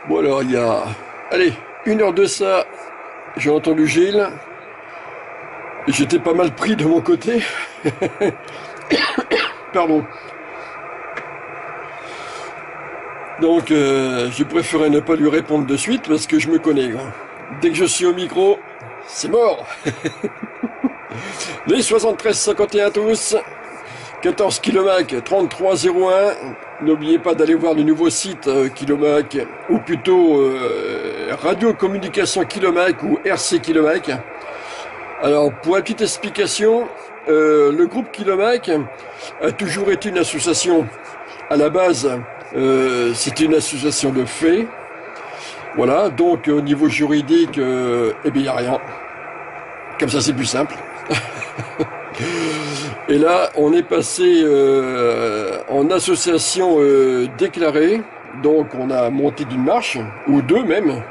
Bon alors il y a, allez, 1 heure de ça, j'ai entendu Gilles, et j'étais pas mal pris de mon côté, pardon. Donc j'ai préféré ne pas lui répondre de suite parce que je me connais, quoi. Dès que je suis au micro, c'est mort. Les 73-51 tous, 14 km 3301. N'oubliez pas d'aller voir le nouveau site Kilomac, ou plutôt Radio Communication Kilomac ou RC Kilomac. Alors, pour une petite explication, le groupe Kilomac a toujours été une association. À la base, c'était une association de fait. Voilà, donc au niveau juridique, eh bien, il n'y a rien. Comme ça, c'est plus simple. Et là, on est passé en association déclarée. Donc, on a monté d'une marche, ou deux même,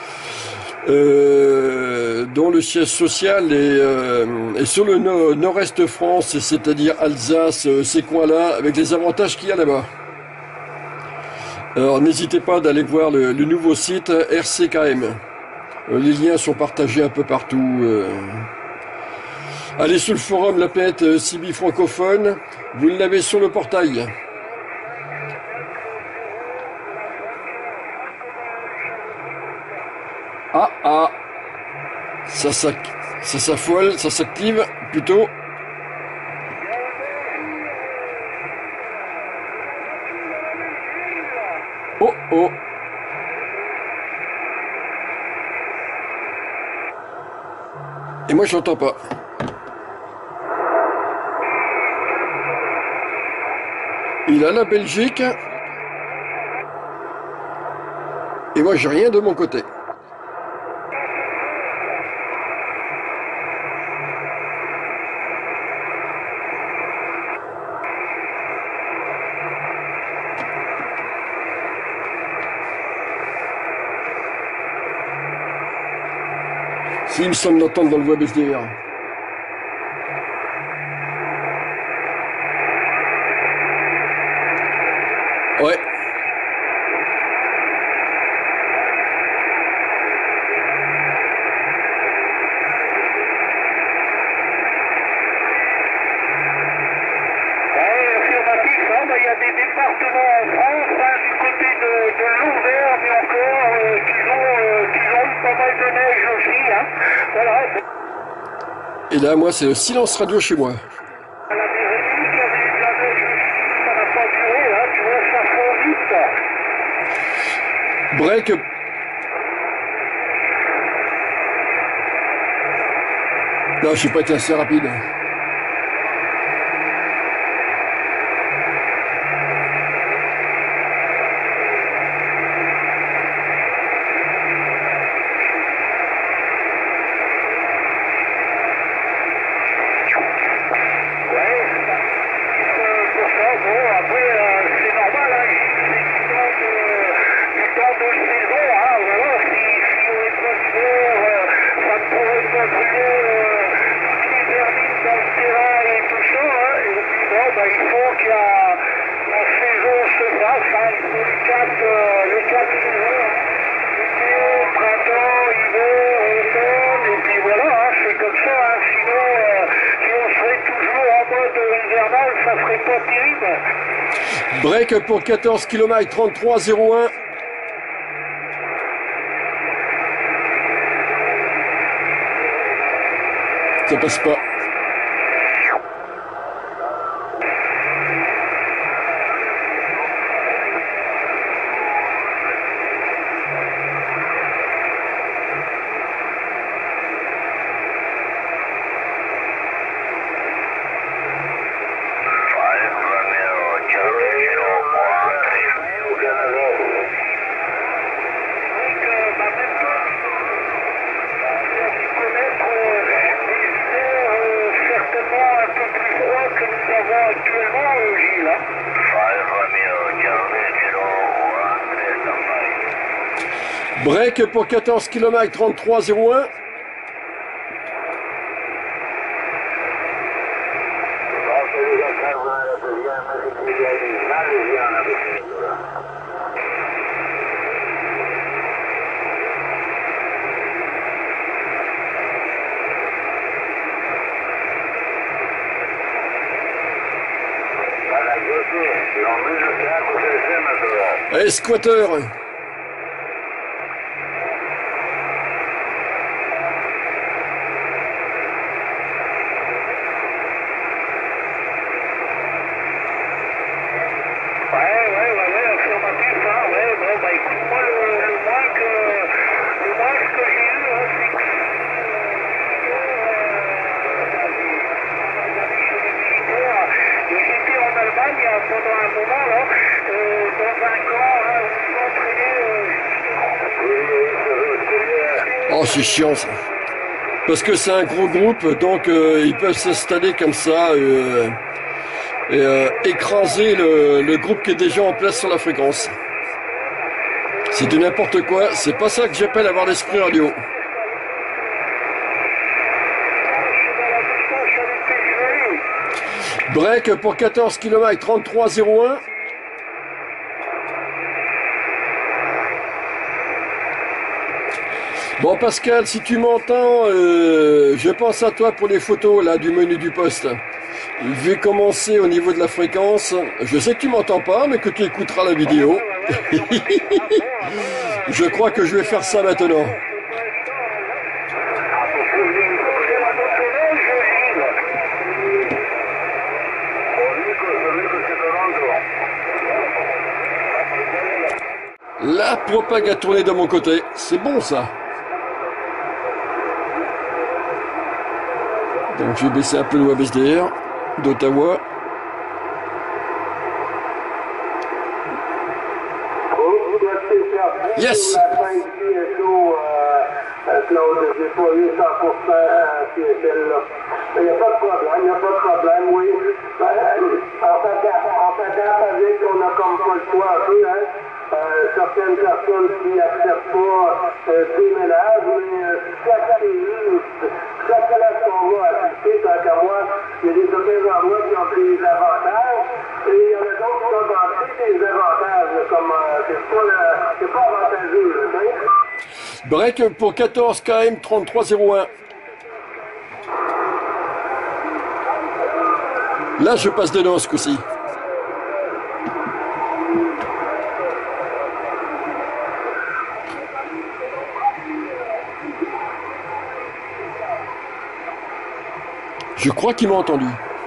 dont le siège social est sur le nord-est France, c'est-à-dire Alsace, ces coins-là, avec les avantages qu'il y a là-bas. Alors, n'hésitez pas d'aller voir le nouveau site RCKM. Les liens sont partagés un peu partout. Allez sur le forum La Planète Cibi francophone, vous l'avez sur le portail. Ah, ça s'affole, ça s'active plutôt. Oh. Et moi je n'entends pas. Il a la Belgique. Et moi j'ai rien de mon côté. Si, il me semble d'entendre dans le web SDR. Ouais. Il y a des départements en France, du côté de l'Auvergne encore, qui ont eu pas mal de neige aussi. Voilà. Et là, moi, c'est le silence radio chez moi. À la Mérénie, il y avait eu de la neige aussi, ça n'a pas duré, tu vois, ça fond vite. Break. Non, je n'ai pas été assez rapide. Break pour 14 km 3301. Ça passe pas. Break pour 14 km 3301. Allez, squatter. Oh, c'est chiant ça. Parce que c'est un gros groupe, donc ils peuvent s'installer comme ça et écraser le groupe qui est déjà en place sur la fréquence. C'est du n'importe quoi, c'est pas ça que j'appelle avoir l'esprit radio. Break pour 14 km 33,01. Bon Pascal, si tu m'entends, je pense à toi pour les photos là du menu du poste. Je vais commencer au niveau de la fréquence. Je sais que tu m'entends pas, mais que tu écouteras la vidéo. Je crois que je vais faire ça maintenant. La propague a tourné de mon côté. C'est bon ça. Donc je vais baisser un peu le WebSDR d'Ottawa. Yes. Claude, j'ai pas eu 100% celle-là. Il n'y a pas de problème, oui. En fait, avec, on a comme pas le choix un peu, hein. Certaines personnes qui n'acceptent pas déménagent, mais chaque place qu'on va assister, tant qu'à moi, il y a des certains endroits qui ont des avantages, et il y en a d'autres qui ont des désavantages, comme c'est pas avantageux, là, Break pour 14 km 33,01. Là, je passe dedans ce coup-ci. Je crois qu'il m'a entendu.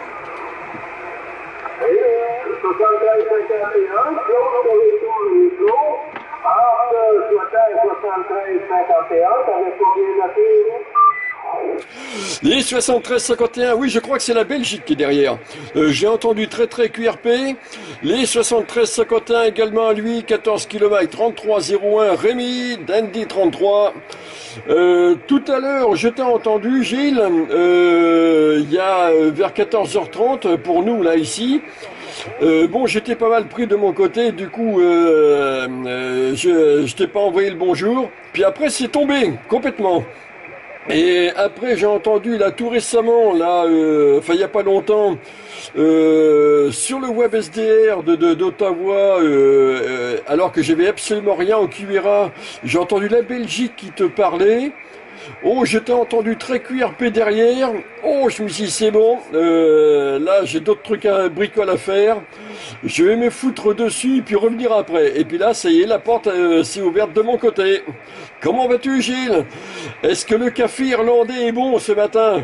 73-51, oui, je crois que c'est la Belgique qui est derrière. J'ai entendu très QRP. Les 73-51 également, lui, 14 km 33,01. Rémi, Dandy 33. Tout à l'heure, je t'ai entendu, Gilles, il y a vers 14h30 pour nous, là, ici. Bon, j'étais pas mal pris de mon côté, du coup, je t'ai pas envoyé le bonjour. Puis après, c'est tombé, complètement. Et après, j'ai entendu, là, tout récemment, là, enfin, il y a pas longtemps, sur le WebSDR d'Ottawa, alors que j'avais absolument rien au QRA, j'ai entendu la Belgique qui te parlait. Oh, j'étais entendu très QRP derrière. Oh, je me suis dit, c'est bon. Là, j'ai d'autres trucs à bricole à faire. Je vais me foutre dessus, puis revenir après. Et puis là, ça y est, la porte s'est ouverte de mon côté. Comment vas-tu, Gilles? Est-ce que le café irlandais est bon ce matin?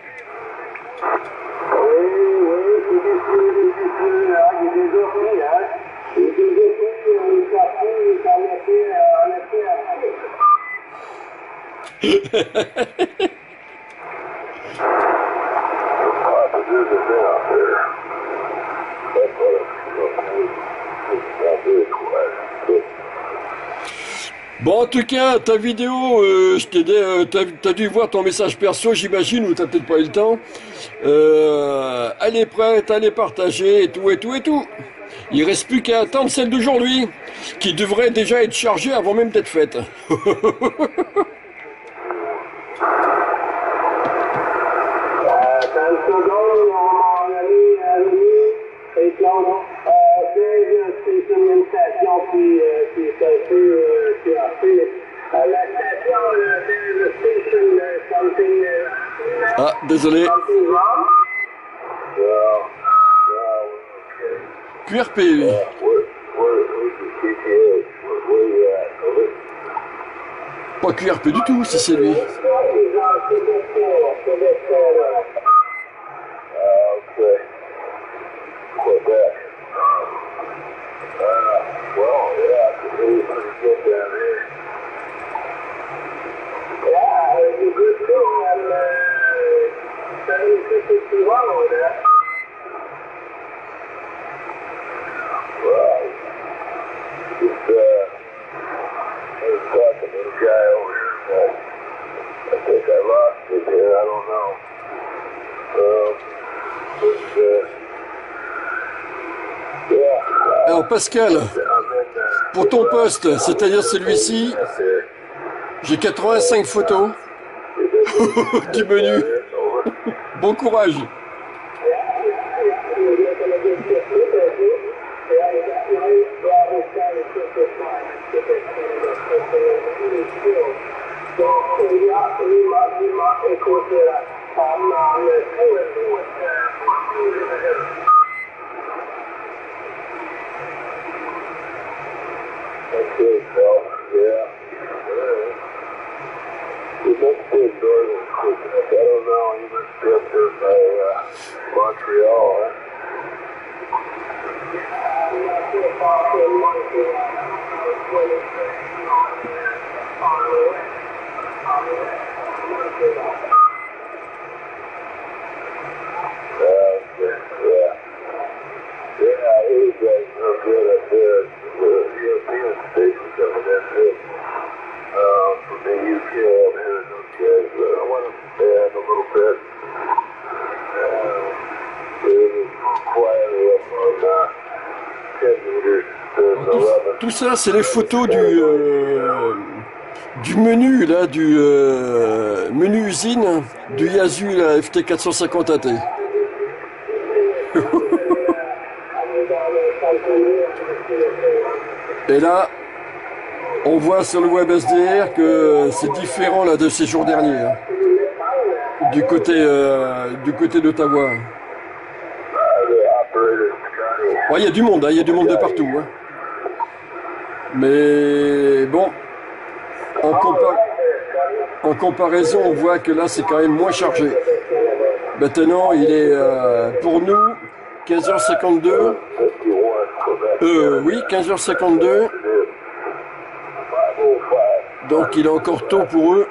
Bon, en tout cas, ta vidéo, je t'ai dit, t'as dû voir ton message perso, j'imagine, ou t'as peut-être pas eu le temps. Elle est prête, elle est partagée, et tout. Il reste plus qu'à attendre celle d'aujourd'hui, qui devrait déjà être chargée avant même d'être faite. Ah, désolé. QRP, oui. Pas QRP du tout, si c'est lui. Alors Pascal, pour ton poste, c'est-à-dire celui-ci, j'ai 85 photos du menu. Bon courage. Okay, Phil. Yeah. You must be in Northern Quebec. I don't know. You must be up there by Montreal, huh? Tout ça, c'est les photos du menu, là, du menu usine du Yaesu, la FT450 AT. Et là, on voit sur le web SDR que c'est différent là de ces jours derniers, hein, du côté d'Ottawa. Ouais, il y a du monde, hein, il y a du monde de partout. Hein. Mais bon, en comparaison, on voit que là, c'est quand même moins chargé. Maintenant, il est pour nous 15h52. Oui, 15h52. Donc, il est encore tôt pour eux.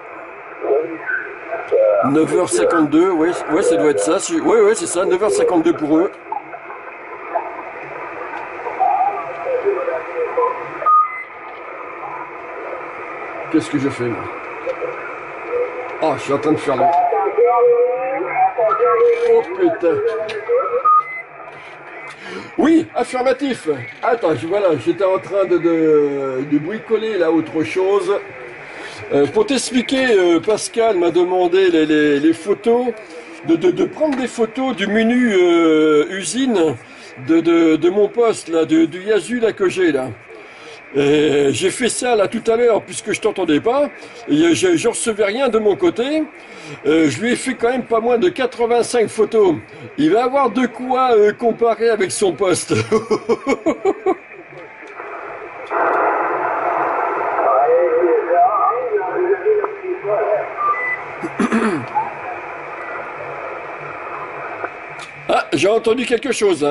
9h52, ouais, ça doit être ça. Ouais, c'est ça, 9h52 pour eux. Qu'est-ce que je fais là? Ah, je suis en train de faire là. Oh putain. Oui, affirmatif. Attends, voilà, j'étais en train de bricoler là autre chose. Pour t'expliquer, Pascal m'a demandé les photos, de prendre des photos du menu usine de mon poste là, du Yaesu là que j'ai là. J'ai fait ça là tout à l'heure puisque je t'entendais pas, et je recevais rien de mon côté. Je lui ai fait quand même pas moins de 85 photos. Il va avoir de quoi comparer avec son poste. Ah, j'ai entendu quelque chose.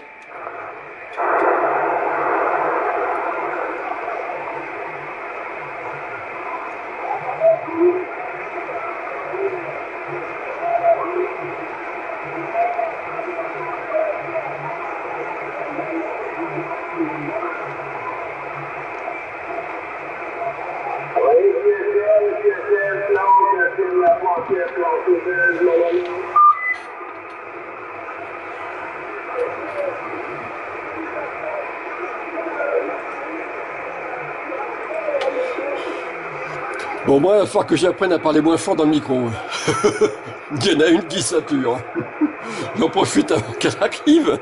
Bon, moi, il va falloir que j'apprenne à parler moins fort dans le micro. Il y en a une qui sature. J'en profite avant qu'elle arrive.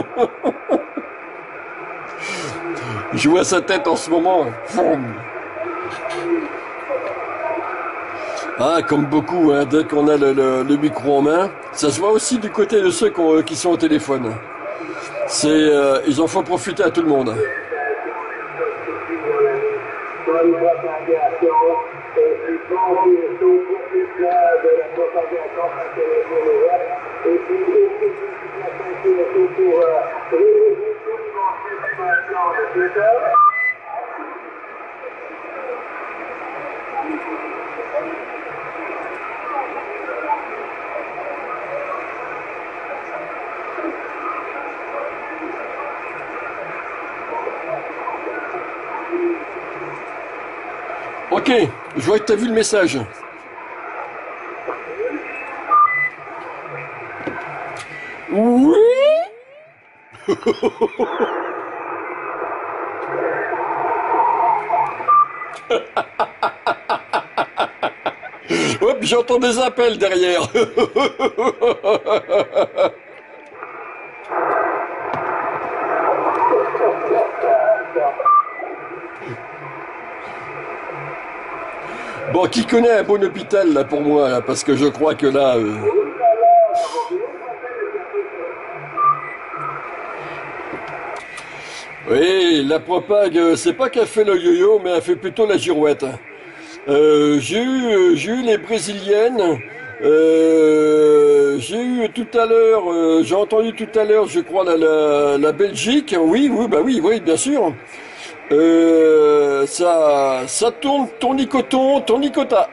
Je vois sa tête en ce moment. Ah, comme beaucoup, hein, dès qu'on a le micro en main. Ça se voit aussi du côté de ceux qui sont au téléphone. Ils en font profiter à tout le monde. bonne propagation, et puis bon bientôt pour plus clair de la propagation parce que les nouvelles, et puis aussi la bientôt pour résoudre tous les conflits de Twitter. Ok, je vois que tu as vu le message. Oui. Hop, j'entends des appels derrière. Bon, qui connaît un bon hôpital là pour moi là, parce que je crois que là. Oui, la propague, c'est pas qu'elle fait le yo-yo, mais elle fait plutôt la girouette. J'ai eu les brésiliennes. J'ai eu tout à l'heure, j'ai entendu tout à l'heure, je crois la Belgique. Oui, oui, bah oui, oui, bien sûr. Ça tourne tournicoton, tournicota.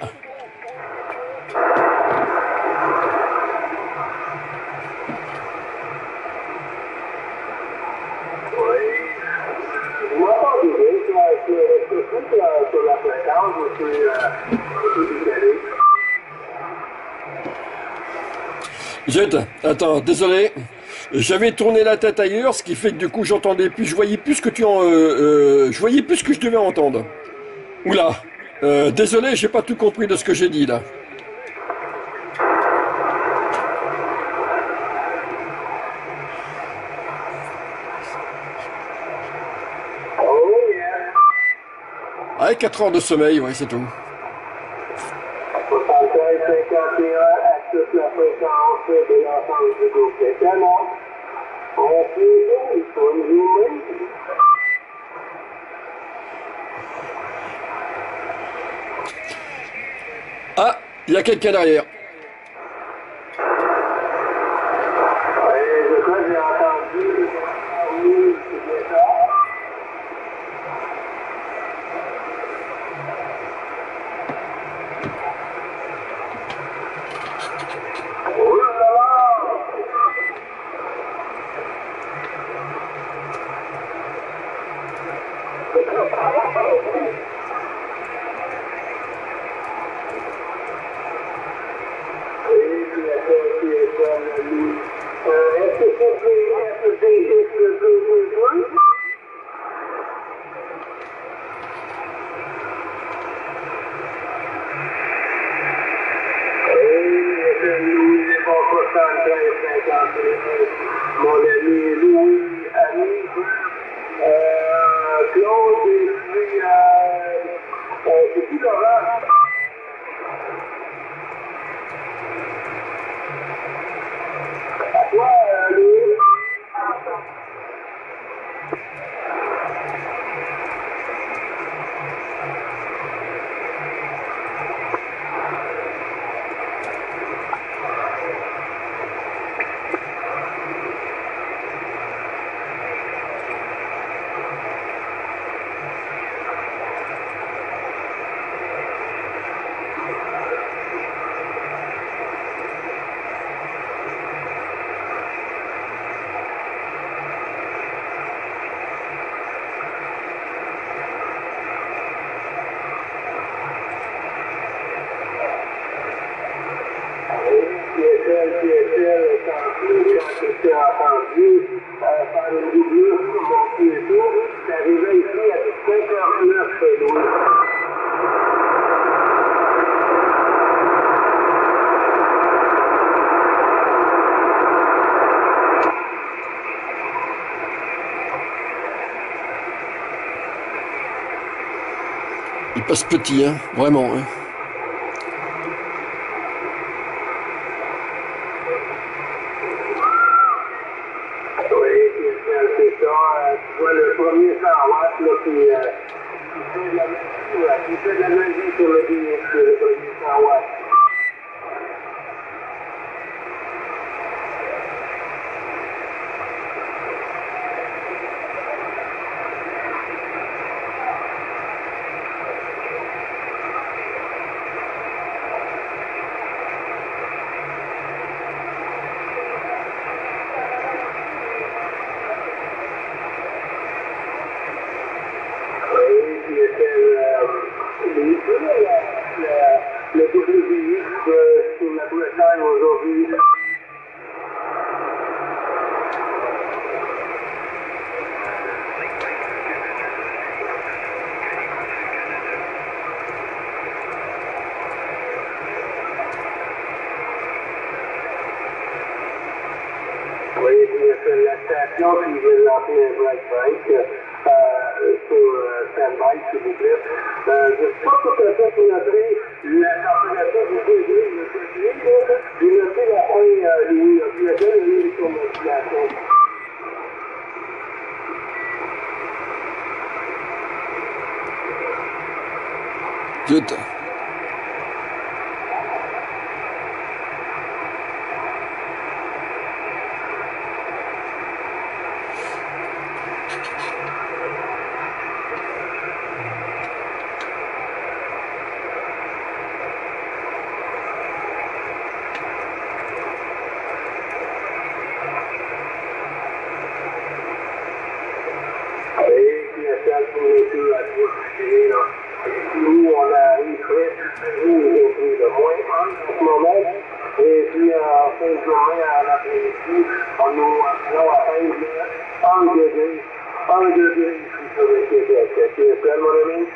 Jette, attends, désolé. J'avais tourné la tête ailleurs, ce qui fait que du coup j'entendais plus, je voyais plus ce que je voyais plus ce que je devais entendre. Oula, désolé, j'ai pas tout compris de ce que j'ai dit là. Ah, 4 heures de sommeil, ouais, c'est tout. 51, active la fréquence de l'ensemble du groupe des canons. On peut bonne journée. Ah, il y a quelqu'un derrière. Je crois que j'ai entendu. Oui, c'est bien ça. Mon ami Louis, ami, Claude, et puis, c'est qui Laurent? À toi, Louis. Il passe petit, hein, vraiment. Hein. Oui, c'est ça. Tu vois le premier 100 watts là, qui qui fait de la magie sur le DX, le premier 100 watts. Le WX sur la Bretagne aujourd'hui. Oui, la station qui vient de lancer un break sur stand-by, s'il vous plaît. Je ne suis pas tout à fait pour noter la température du degré, j'ai noté la fin, Louis, puis la dernière sur modulation. Zut. Nous, on arrive très aujourd'hui de moins 1 en ce moment. Et puis, en fin de journée, en après-midi, on nous atteint 1 degré. 1 degré ici sur le Québec. C'est ça, mon ami?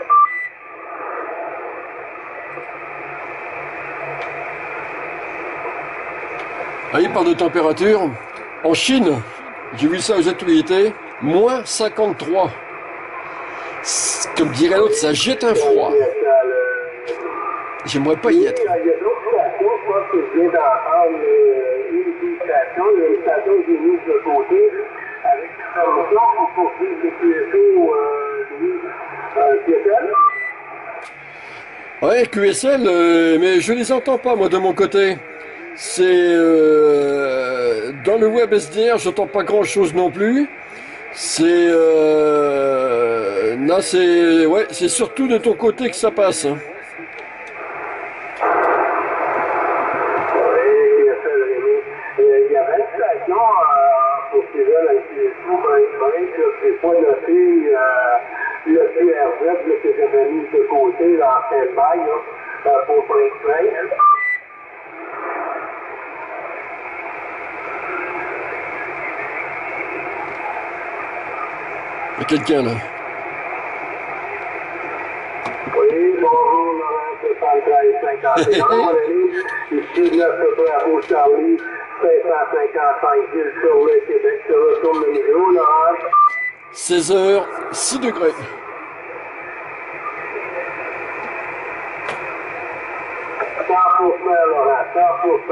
Ah, il parle de température. En Chine, j'ai vu ça aux actualités, moins 53. Comme dirait l'autre, ça jette un froid. J'aimerais pas y être. Il y a d'autres stations, je pense que je viens d'entendre une station, il y a une station qui est mise de côté avec une fermeture pour poursuivre les QSO, QSL. Ouais, QSL, mais je les entends pas, moi, de mon côté. C'est... dans le web SDR, j'entends pas grand-chose non plus. C'est... là, c'est... Ouais, c'est surtout de ton côté que ça passe. Hein. Il y a 20 stations pour ces jeunes avec les sous break, j'ai pas noté le QRZ que j'avais mis de côté là, en stand-by pour break. Il y a quelqu'un là. Oui, bonjour, Laurent, 73 51. Mon ami, ici 9 Bravo Charlie, 555 villes sur le Québec. Je retourne le micro, Laurent. 16h, 6 degrés. Laurent, 100%.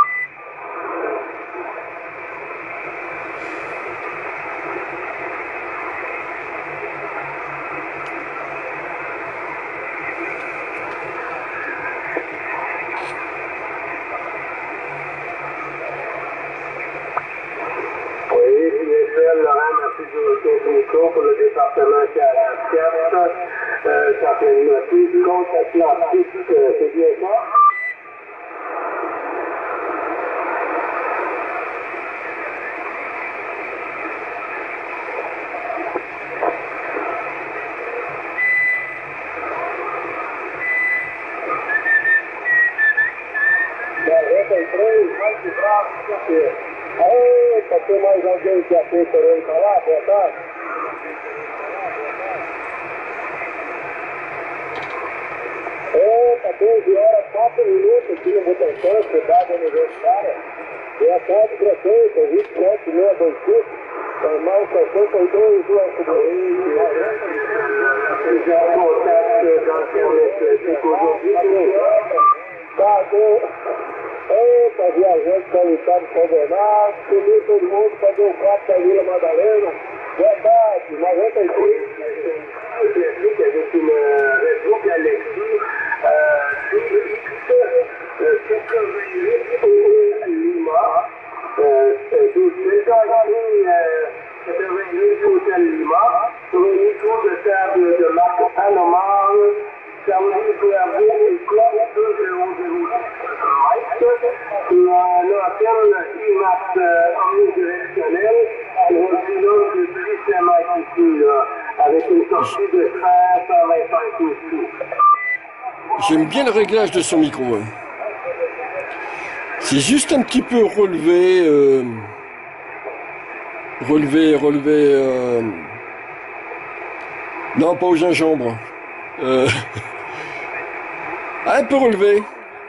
Laurent, merci du retour du micro pour le département 44. Ça fait noter du compte Atlantique, c'est bien ça? Para ter mais alguém que aceita querendo falar, boa tarde. Para 12 horas, 4 minutos aqui no Butantã, cidade universitária. Boa tarde, prefeito, 27,625. Normal, o cantor foi 2 horas por já contato Tá, eita, viajante qualificado São Bernardo, subiu todo mundo, fazer o 4 da Vila Madalena. Boa tarde, 93. Clairvaux et Cloche 2006 mètres. L'antenne IMAX omnidirectionnelle pour un pilote de 8 mètres ici, là, avec une sortie de 125 pouces. J'aime bien le réglage de son micro. Hein. C'est juste un petit peu relevé. Non, pas au gingembre. Un peu relevé.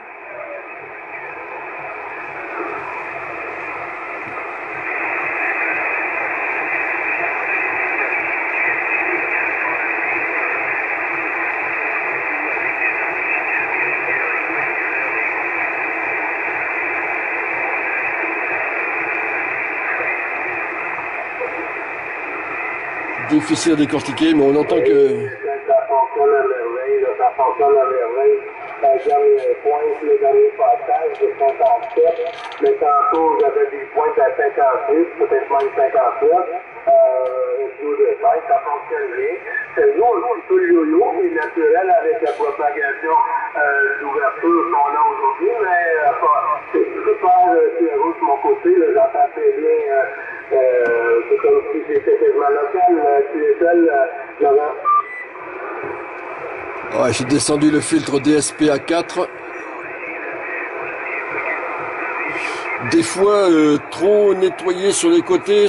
Difficile à décortiquer, mais on entend que... Ça fonctionne à merveille, là, ça fonctionne à merveille. La dernière pointe, le dernier passage de 57, mais tantôt j'avais des pointes à 58, peut-être même 59. Yo de 5, ça fonctionne bien. C'est nous un petit peu le yo-yo qui est naturel avec la propagation d'ouverture qu'on a aujourd'hui, mais c'est super claireux de mon côté, là, j'entends très bien. C'est comme si j'étais quasiment local, tu es seul, Laurent. Ouais, j'ai descendu le filtre DSP à 4. Des fois, trop nettoyé sur les côtés,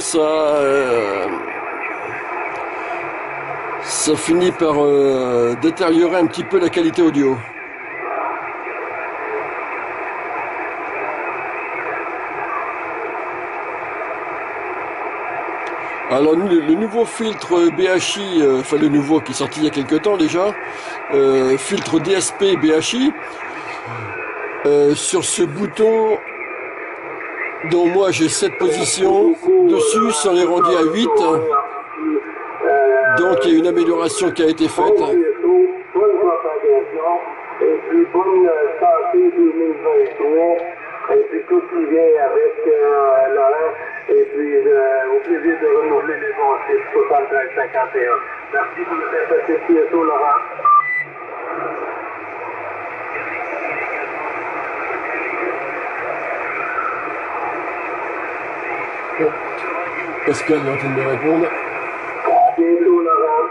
ça finit par détériorer un petit peu la qualité audio. Alors le nouveau filtre BHI, enfin le nouveau qui est sorti il y a quelques temps déjà, filtre DSP BHI, sur ce bouton dont moi j'ai 7 positions, dessus ça est rendu à 8, donc il y a une amélioration qui a été faite. Bonne propagation, et puis bonne santé 2023, et puis tout ce qui vient avec Laurent, et puis au plaisir de renouveler les bons chiffres 73-51. Merci pour le sympathique bientôt, Laurent. Pascal est en train de me répondre. Bientôt, Laurent.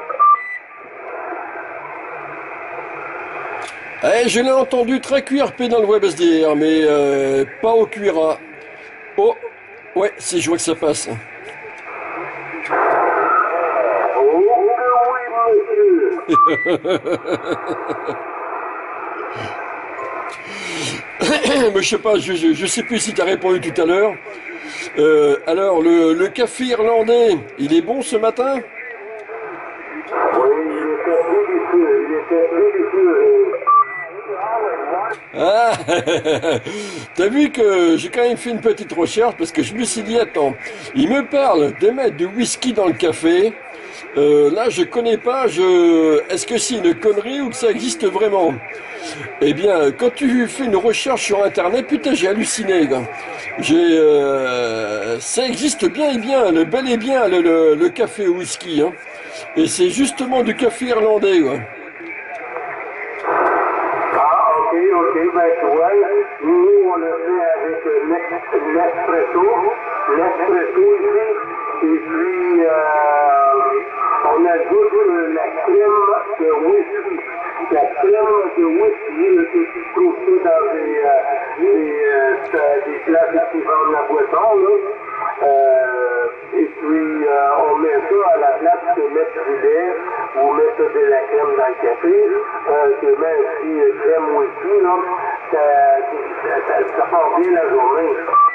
Eh, je l'ai entendu très QRP dans le web SDR, mais pas au QRA. Oh, ouais, si je vois que ça passe. Oh, oui, monsieur. Mais je sais pas, je sais plus si tu as répondu tout à l'heure. Alors, le café irlandais, il est bon ce matin? Oui, il était délicieux. Ah, t'as vu que j'ai quand même fait une petite recherche parce que je me suis dit, attends, il me parle de mettre du whisky dans le café. Là, je connais pas, est-ce que c'est une connerie ou que ça existe vraiment? Eh bien, quand tu fais une recherche sur Internet, putain, j'ai halluciné, quoi. Ça existe bien et bien, bel et bien, le café au whisky, hein. Et c'est justement du café irlandais, quoi. Ok, ben tu vois, nous on le fait avec l'espresso ici, et puis on ajoute la crème de whisky. La crème de whisky, que tu trouves ça dans des places qui vendent la boisson, là. Et puis on met ça à la place de mettre du lait ou mettre de la crème dans le café. Je mets aussi crème whisky, là. Ça part bien la journée.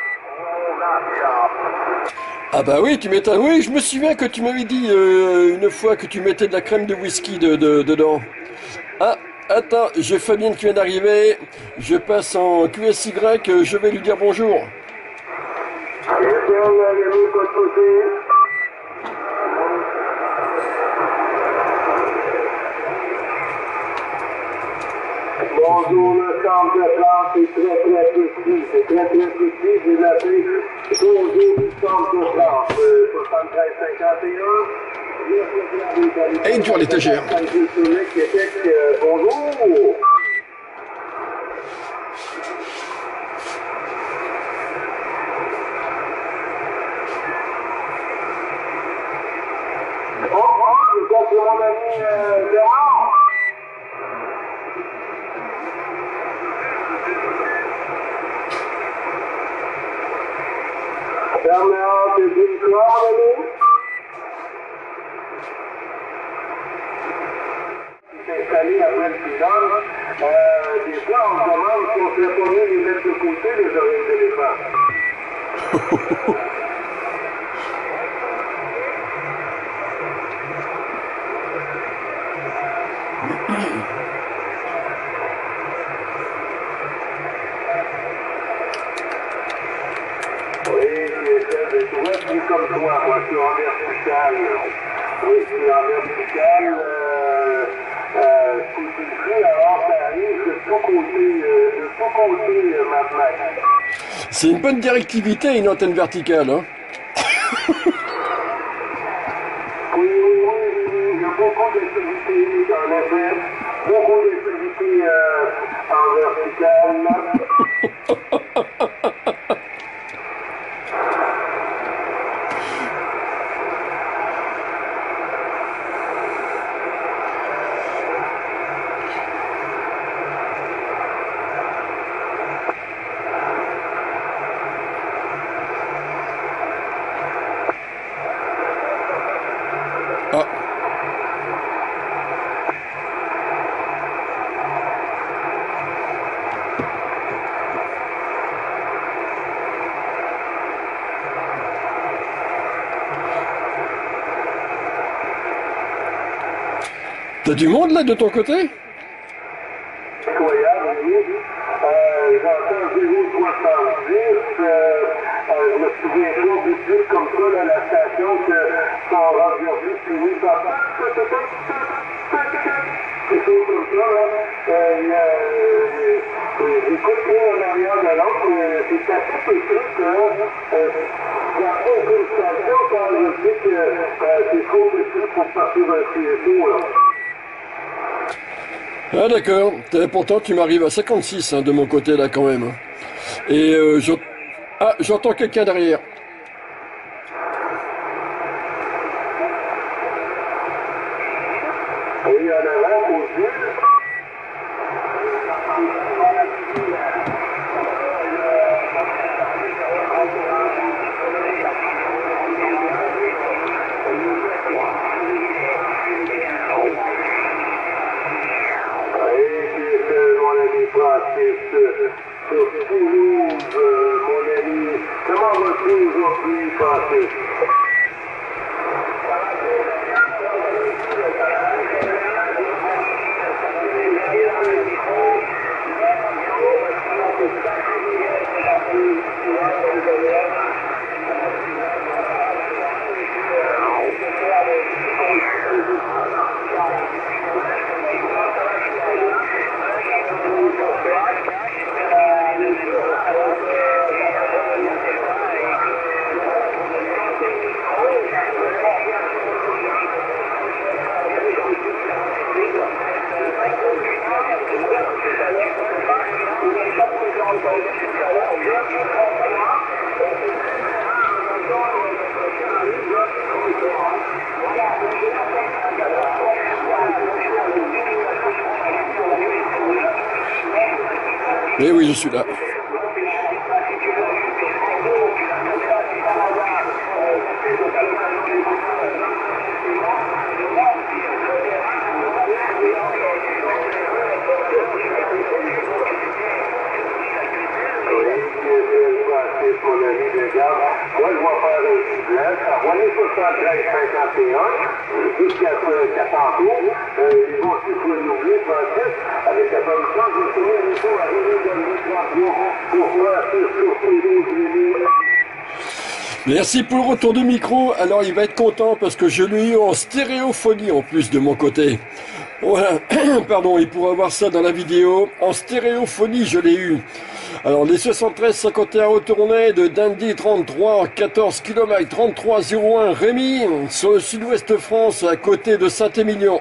Ah bah oui, tu m'étonnes. Oui, je me souviens que tu m'avais dit une fois que tu mettais de la crème de whisky dedans. Ah, attends, j'ai Fabienne qui vient d'arriver. Je passe en QSY, je vais lui dire bonjour. Bonjour, le centre de France est très précis. C'est très précis. J'ai appelé bonjour du centre de France. 73-51. Et une tour à l'étagère. Bonjour. installés après le pylône, des fois on se demande si on ne serait pas mieux les mettre de côté, les oreilles d'éléphant. Oui, tu vois, c'est comme toi, moi je suis en vertical. Oui, je suis en vertical. Si tu le fais, alors ça arrive de tous côtés, ma plaque. C'est une bonne directivité, une antenne verticale, hein. Oui, il y a beaucoup d'activités, en effet. Beaucoup d'activités en vertical. Ah. T'as du monde là de ton côté? Incroyable, oui. J'entends 0,70. Je me souviens pas du tout comme ça, là, la station, que son rendu fini par quelque chose comme ça, là. J'écoute bien en arrière de l'autre, mais c'est assez pété que il n'y a pas aucune station quand je dis que c'est trop petit pour partir d'un CSO, là. Ah d'accord. Pourtant tu m'arrives à 56 hein, de mon côté là quand même. Hein. Et j'entends quelqu'un derrière. Oui, en avant, au-dessus. Mon ami Francis, sur Toulouse, mon ami. Comment vas-tu aujourd'hui, Francis? Eh oui, je suis là. Mon ami de garde, moi je vais faire un doublage, envoyer 73-51 jusqu'à tantôt. Ils vont aussi se renouveler, Francis, avec la permission, je vais finir les tours à Rémi de 33 pour Francis sur Toulouse, Rémi. Merci pour le retour de micro. Alors il va être content parce que je l'ai eu en stéréophonie en plus de mon côté. Voilà, pardon, il pourra voir ça dans la vidéo. En stéréophonie, je l'ai eu. Alors les 73-51 retournés de Dundee 33, 14 km 33,01 Rémi, sur le sud-ouest France, à côté de Saint-Émilion.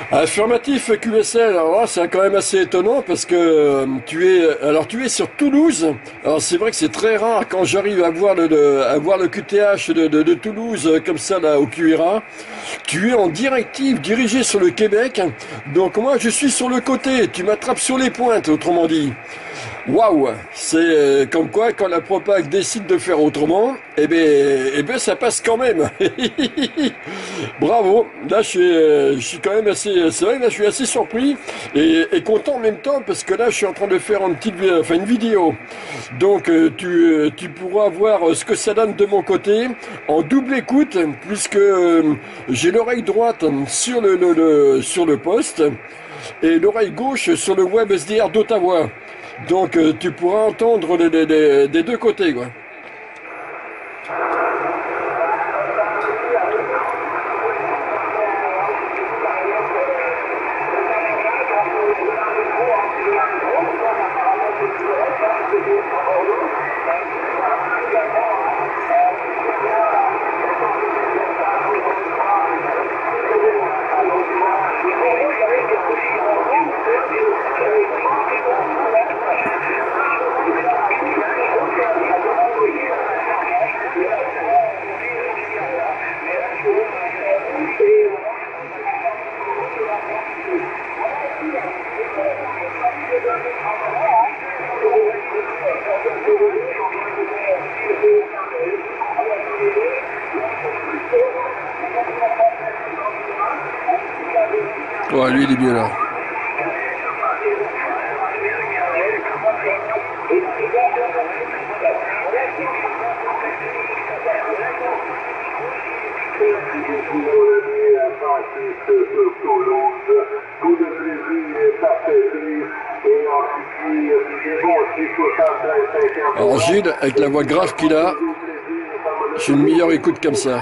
Affirmatif QSL, alors là c'est quand même assez étonnant parce que tu es sur Toulouse. Alors c'est vrai que c'est très rare quand j'arrive à voir le QTH de Toulouse comme ça là au QRA. Tu es en directive dirigé sur le Québec. Donc moi je suis sur le côté, tu m'attrapes sur les pointes autrement dit. Waouh, c'est comme quoi quand la propague décide de faire autrement, eh ben ça passe quand même. Bravo, là je suis quand même assez, c'est vrai là je suis assez surpris et content en même temps parce que là je suis en train de faire une vidéo. Donc tu pourras voir ce que ça donne de mon côté en double écoute puisque j'ai l'oreille droite sur sur le poste et l'oreille gauche sur le web SDR d'Ottawa. Donc tu pourras entendre des deux côtés quoi. Ouais, lui il est bien là. Alors Gilles, avec la voix grave qu'il a, j'ai une meilleure écoute comme ça.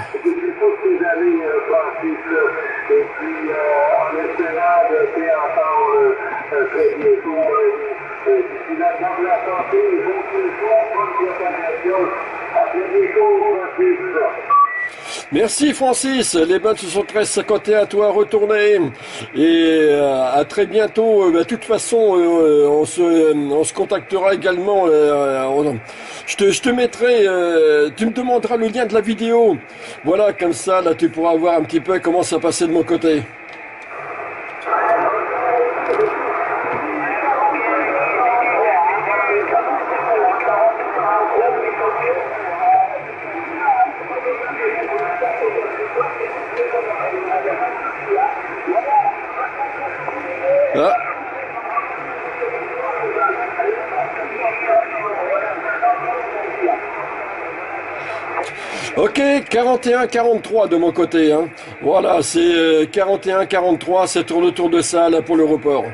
Merci Francis, les bonnes se sont 13,51 à toi à retourner et à très bientôt. De toute façon, on se contactera également. Je te mettrai, tu me demanderas le lien de la vidéo. Voilà, comme ça, là tu pourras voir un petit peu comment ça passait de mon côté. Ah. Ok, 41-43 de mon côté. Hein. Voilà, c'est 41-43, c'est tour de tour de salle pour le report.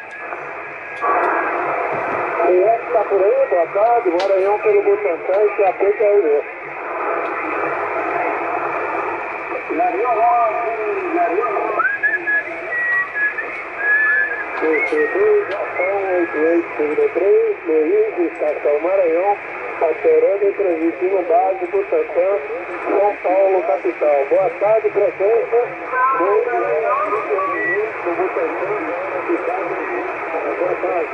Alterando e transmitindo base do Tantã, São Paulo, capital. Boa tarde, presença do Butantã, boa tarde.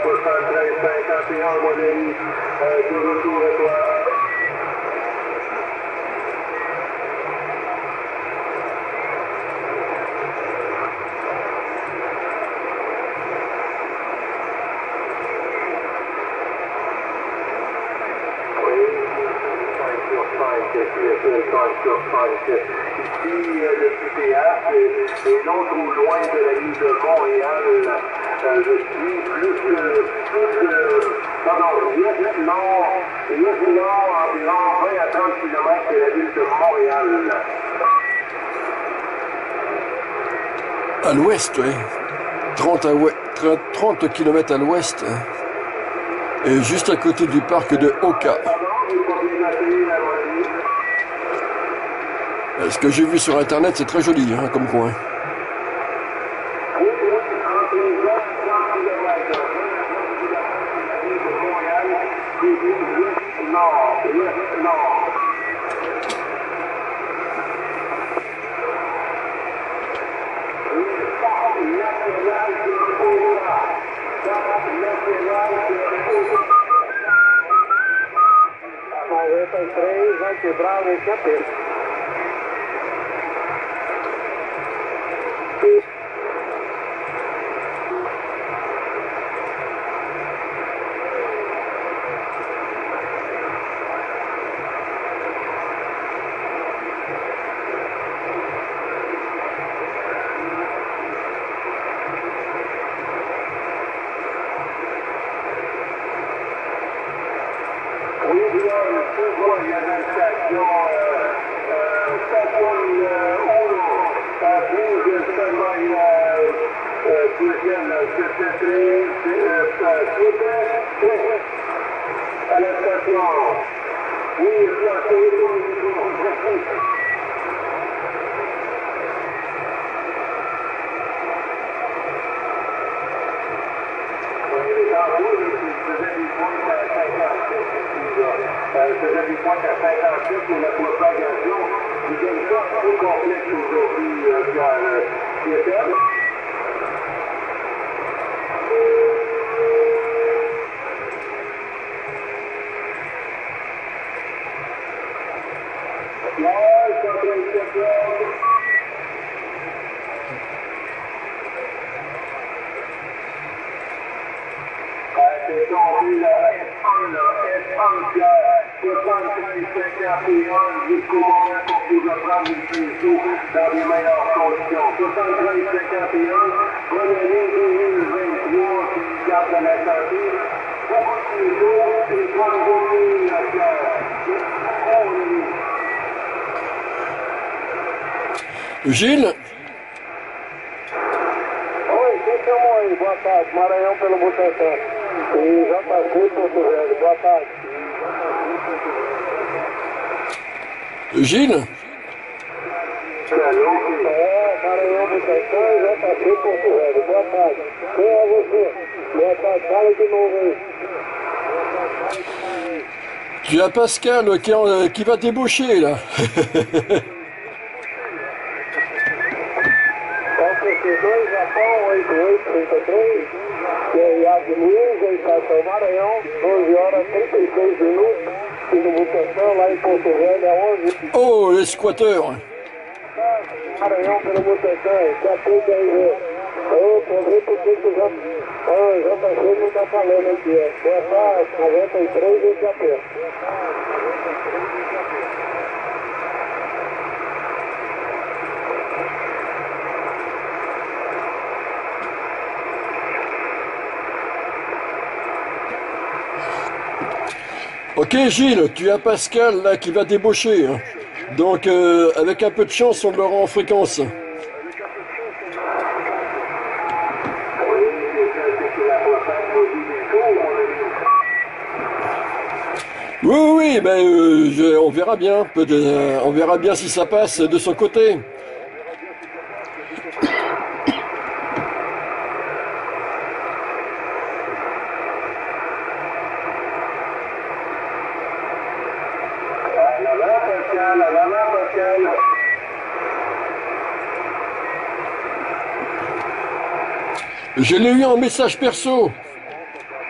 73-51, mon ami, de retour à toi. Ici, le CPH et non trop loin de la ville de Montréal. Je suis plus nord, environ 20 à 30 km de la ville de Montréal. À l'ouest, oui. 30 km à l'ouest. Et juste à côté du parc de Oka. Ce que j'ai vu sur internet, c'est très joli hein, comme coin. Vai quebrar o capeta. À la station. Oui, bien, faisait des points à 57 pour la propagation. Vous avez ça un peu complexe aujourd'hui, Pierre. C'est tombé le S1, le S1 73-51 jusqu'au moment qu'on pourra prendre une saut dans les meilleures conditions. 73-51, bonne année 2023 qui garde de la santé. Beaucoup de saisons et bonne journée, Pierre. Gilles? Oi, quem chamou aí? Boa tarde, Maranhão pelo Butantã. E JC Porto Velho, boa tarde. Gilles? Maranhão Butantã e JC Porto Velho, boa tarde. Quem é você? Boa tarde, fala de novo aí. Tu as Pascal qui va débaucher là. Japão 8833, Iago Luiz, Estação Maranhão, 12 horas 36 minutos, e no Butantã, lá em Porto Velho, é 11. Oh, les squatteurs. Maranhão pelo Butantã, capô de RV. Eu comprei porque o JC não está falando aqui, boa tarde, 93 e capô. Ok Gilles, tu as Pascal là qui va débaucher. Hein. Donc avec un peu de chance, on l'aura en fréquence. Oui, ben on verra bien. On verra bien si ça passe de son côté. Je l'ai eu en message perso.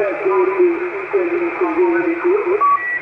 attention, c'est toujours un détour.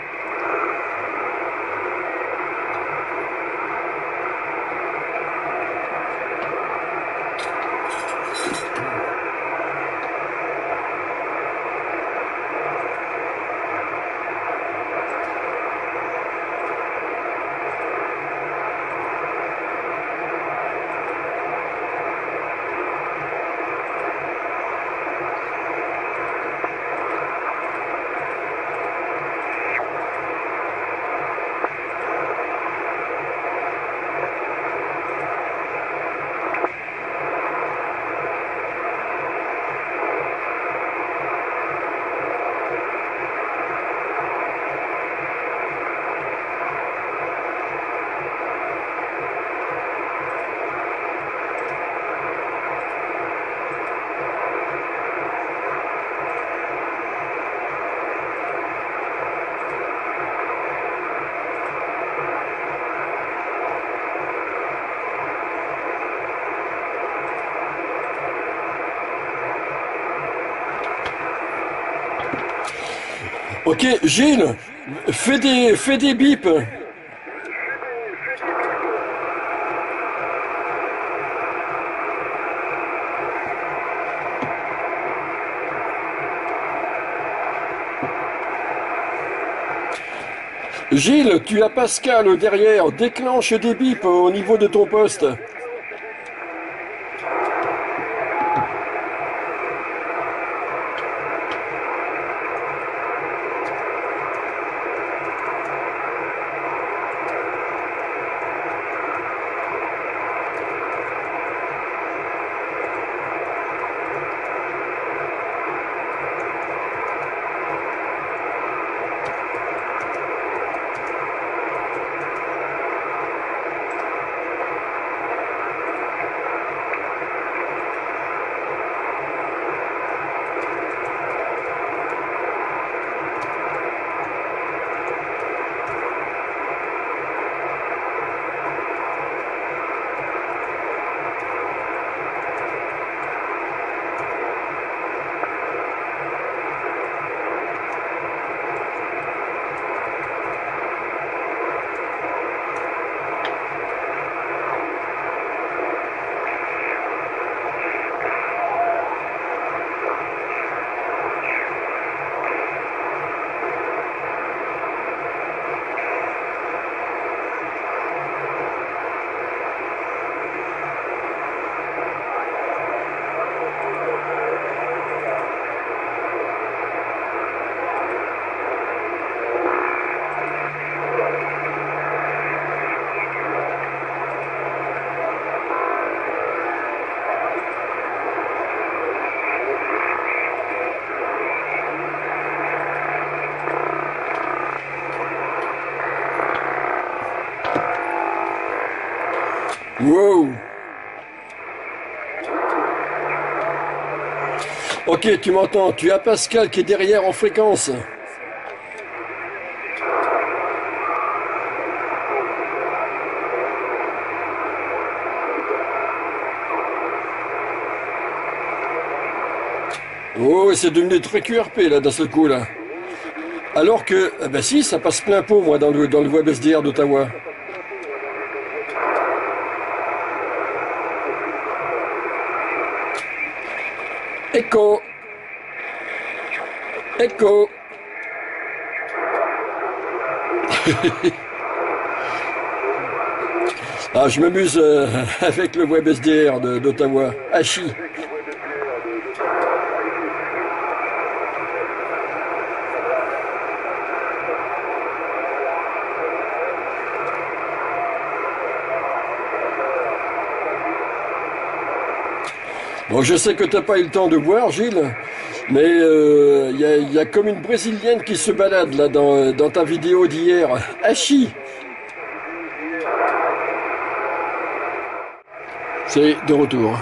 Ok, Gilles, fais des bips. Gilles, tu as Pascal derrière, déclenche des bips au niveau de ton poste. Wow. Ok, tu m'entends, tu as Pascal qui est derrière en fréquence. Oh, c'est devenu très QRP là d'un seul coup là. Alors que, bah si, ça passe plein pot moi dans le web SDR d'Ottawa. Écho. Écho. Ah, je m'amuse avec le web SDR d'Ottawa. Hachi. Bon, je sais que tu n'as pas eu le temps de voir, Gilles, mais y a comme une Brésilienne qui se balade là dans ta vidéo d'hier. Hachi. C'est de retour.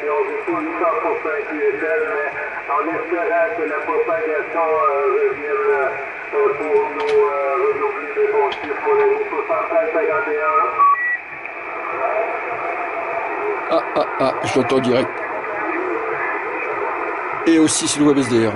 on est tout 100% QSL, mais en espérant que la propagation revienne pour nous renouveler les bons chiffres pour l'année 73-51. Je l'entends direct. Et aussi sur le WebSDR.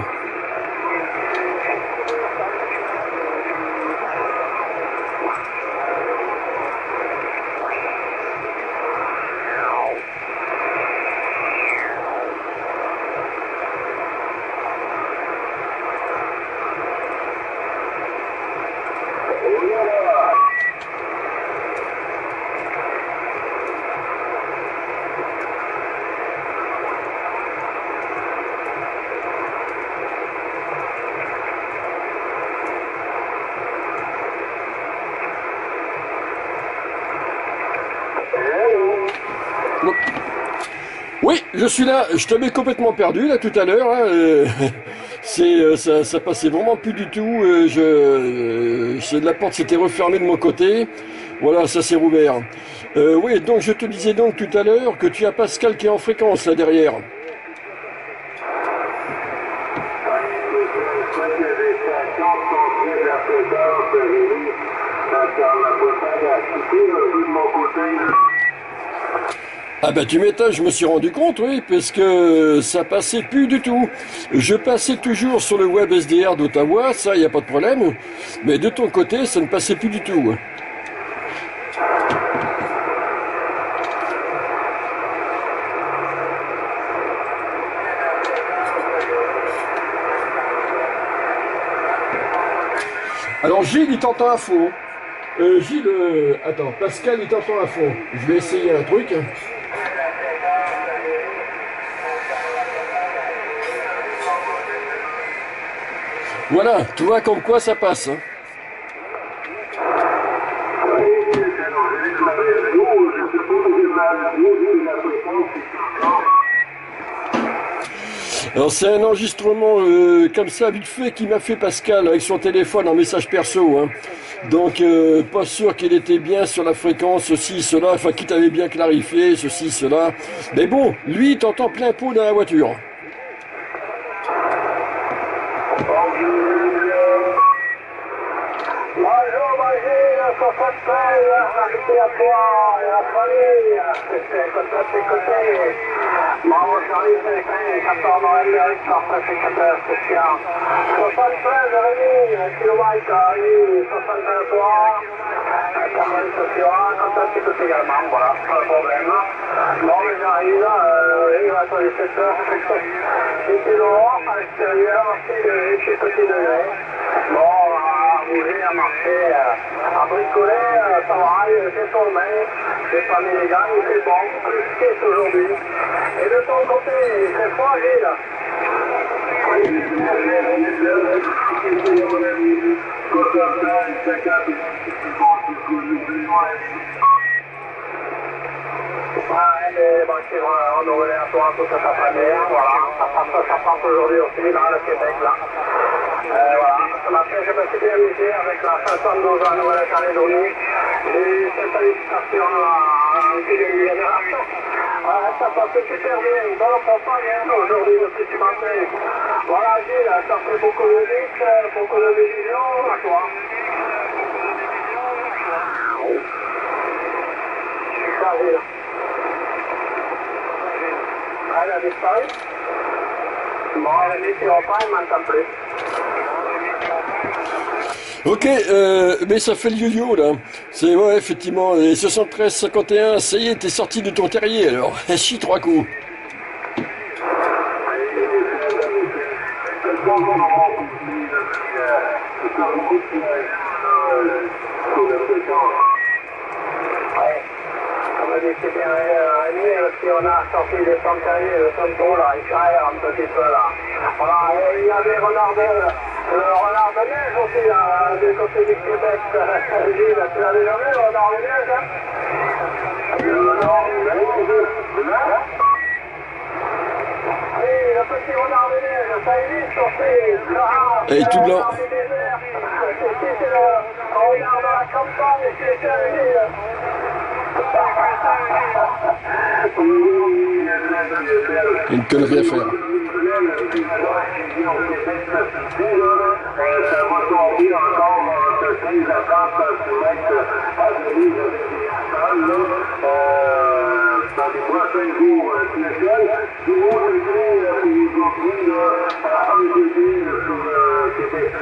Oui, je suis là, je t'avais complètement perdu là tout à l'heure, hein, ça passait vraiment plus du tout, la porte s'était refermée de mon côté, voilà, ça s'est rouvert. Oui, donc je te disais donc tout à l'heure que tu as Pascal qui est en fréquence là derrière. Ah bah tu m'étonnes, je me suis rendu compte, oui, parce que ça passait plus du tout. Je passais toujours sur le web SDR d'Ottawa, ça, il n'y a pas de problème, mais de ton côté, ça ne passait plus du tout. Alors Gilles, il t'entend à fond. Gilles, attends, Pascal, il t'entend à fond. Je vais essayer un truc. Voilà, tu vois comme quoi ça passe. Hein. Alors c'est un enregistrement comme ça vite fait qui m'a fait Pascal avec son téléphone en message perso. Hein. Donc pas sûr qu'il était bien sur la fréquence, ceci, cela, enfin qu'il t'avait bien clarifié, ceci, cela. Mais bon, lui il t'entend plein pot dans la voiture. Bravo Charlie, c'est 14 Noël, certificateur spécial. 73 Rémi, kilomètre, 63, Cameroun social, contact écoute également, voilà, pas de problème. Bon, mais j'arrive là, il va être 17 heures, j'étais dehors, à l'extérieur, 6 petits degrés. Bon, à rouler, à marcher, à bricoler, ça va, c'est tourné, j'ai pas mis les gants, il fait bon, plus skate aujourd'hui. Et de ton côté, c'est fragile. On aurait un soir tout cette après-midi, voilà, ça passe aujourd'hui aussi, dans le Québec, là. Voilà, ce matin, je me suis bien amusé avec la 512 en Nouvelle-Calédonie. J'ai eu cette félicitations à Guyane. Ça passe super bien, bonne campagne aujourd'hui, le petit matin. Voilà, Gilles, ça fait beaucoup de mix, beaucoup de vision, à toi. Super, Gilles. Elle a disparu. Bon, elle est sur repas, elle m'entend plus. Ok, mais ça fait le yo-yo là. C'est ouais, effectivement, les 73-51, ça y est, t'es sorti de ton terrier alors. Chie 3 coups. C'est bien Rémi, si on a sorti des sangliers, le tonton là, il carrière un petit peu là. Voilà, et il y a des renards le renard de neige aussi là, du côté du Québec. Gilles, tu l'as déjà vu le renard de neige hein? Le renard de neige. Oui, le petit renard de neige, ça existe aussi. Et tout blanc. Ici c'est le renard de la campagne qui est servi. Une connerie à faire. Ça va tomber encore entre 15 à 30 cm à venir avec des sols, dans les prochains jours spéciaux. Du haut degré pour aujourd'hui, 1 degré sur Québec.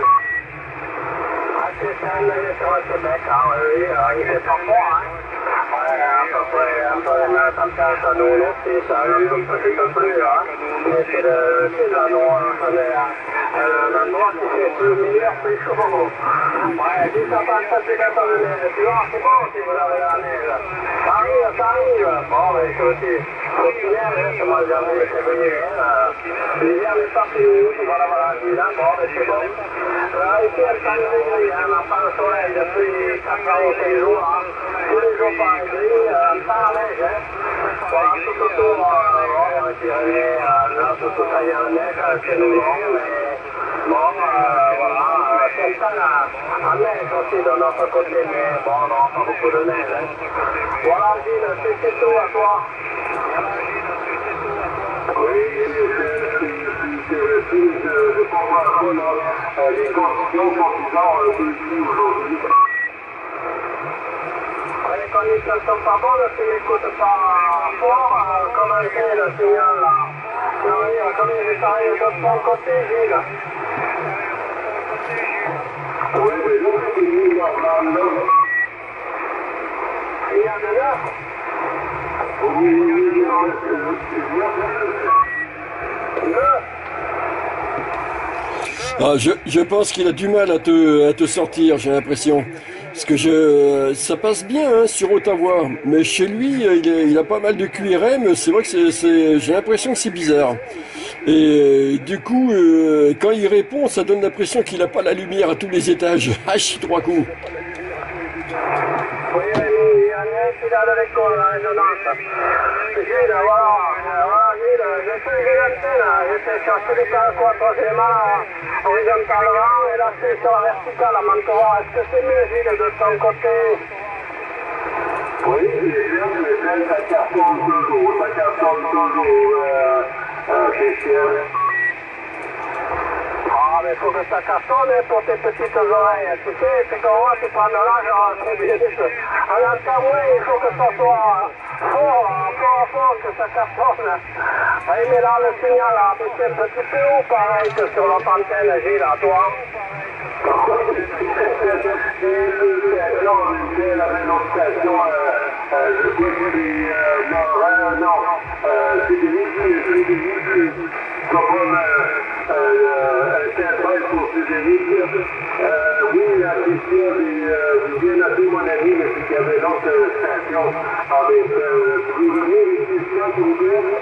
Sur Québec, oui, il fait pas froid, hein. À peu près, un peu la température de l'eau, puis ça arrive un petit peu plus, hein. Mais c'est l'endroit qui fait plus meilleur, plus chaud. Ouais, 10 à 30 cm de neige, tu vois, c'est bon si vous avez la neige. Ça arrive. Bon, mais écoutez, au final, ça m'a jamais réveillé, hein. L'hiver n'est pas fini, voilà, là, bon, mais c'est bon. Là, ici, elle s'en est, hein, on pas le soleil depuis 4 ans ou 5 jours, hein. Tous les jours par gris, pas la neige, hein. Voilà, tout autour, on dirait, là, tout ça, il y a la neige, c'est nouveau, mais bon, voilà, c'est ça, la neige aussi de notre côté, mais bon, non, pas beaucoup de neige, hein. Voilà, Gilles, c'est tout à toi. Oui, c'est reçu de pouvoir les conditions sont bizarres ici aujourd'hui. Les conditions ne sont pas bonnes, tu n'écoutes pas fort, comment c'est le signal là? Comme il est arrivé de ton côté, Gilles. Oui, mais là, c'est lui, là. Il y a de là? Oui, Ah, je pense qu'il a du mal à te sortir, j'ai l'impression. Parce que ça passe bien hein, sur Ottawa, mais chez lui, il a pas mal de QRM. C'est vrai que j'ai l'impression que c'est bizarre. Et du coup, quand il répond, ça donne l'impression qu'il n'a pas la lumière à tous les étages. Hache, 3 coups. Oui, il y a un incident de l'école, la résonance. Gilles, voilà, Gilles, je suis l'antenne, j'étais sur Silical 3e horizontalement, et là c'est sur la verticale à Mantoua. Est-ce que c'est mieux, Gilles, de ton côté? Oui, c'est bien, mais ça cartonne toujours, c'est cher. Ah, mais il faut que ça cartonne pour tes petites oreilles. Tu sais, c'est comme moi, tu prends de l'âge très vite. Alors, il faut que ça soit fort, que ça cartonne. Oui, mais là, le signal a baissé un petit peu ou pareil que sur l'autre antenne, Gilles, à toi? C'est la même station, je suis non, c'est des comme interprète pour Frédéric. Oui, la question est bien à tout mon ami, mais c'est qu'il y avait d'autres stations avec vous venez les questions s'il vous plaît.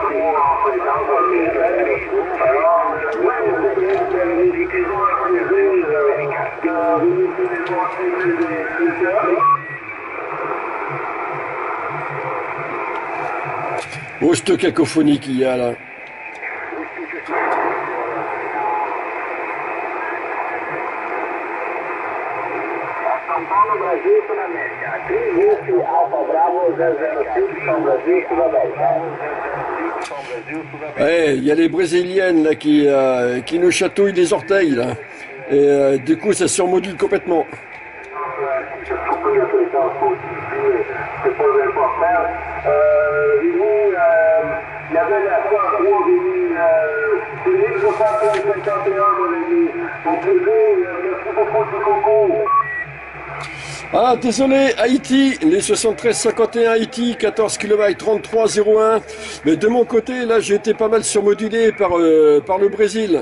Alors, Oh, cette cacophonie qu'il y a là. São Paulo, Brasil, Sul-América. Cris Alfa Bravo, 006, São Brasil, Sul-América. Il y a les brésiliennes là qui nous chatouillent les orteils là. Et du coup ça surmodule complètement. Il y avait la fois 3 Philippe 61 merci beaucoup du concours. Ah désolé Haïti, les 73-51 Haïti, 14 km 33-01. Mais de mon côté là j'ai été pas mal surmodulé par le Brésil.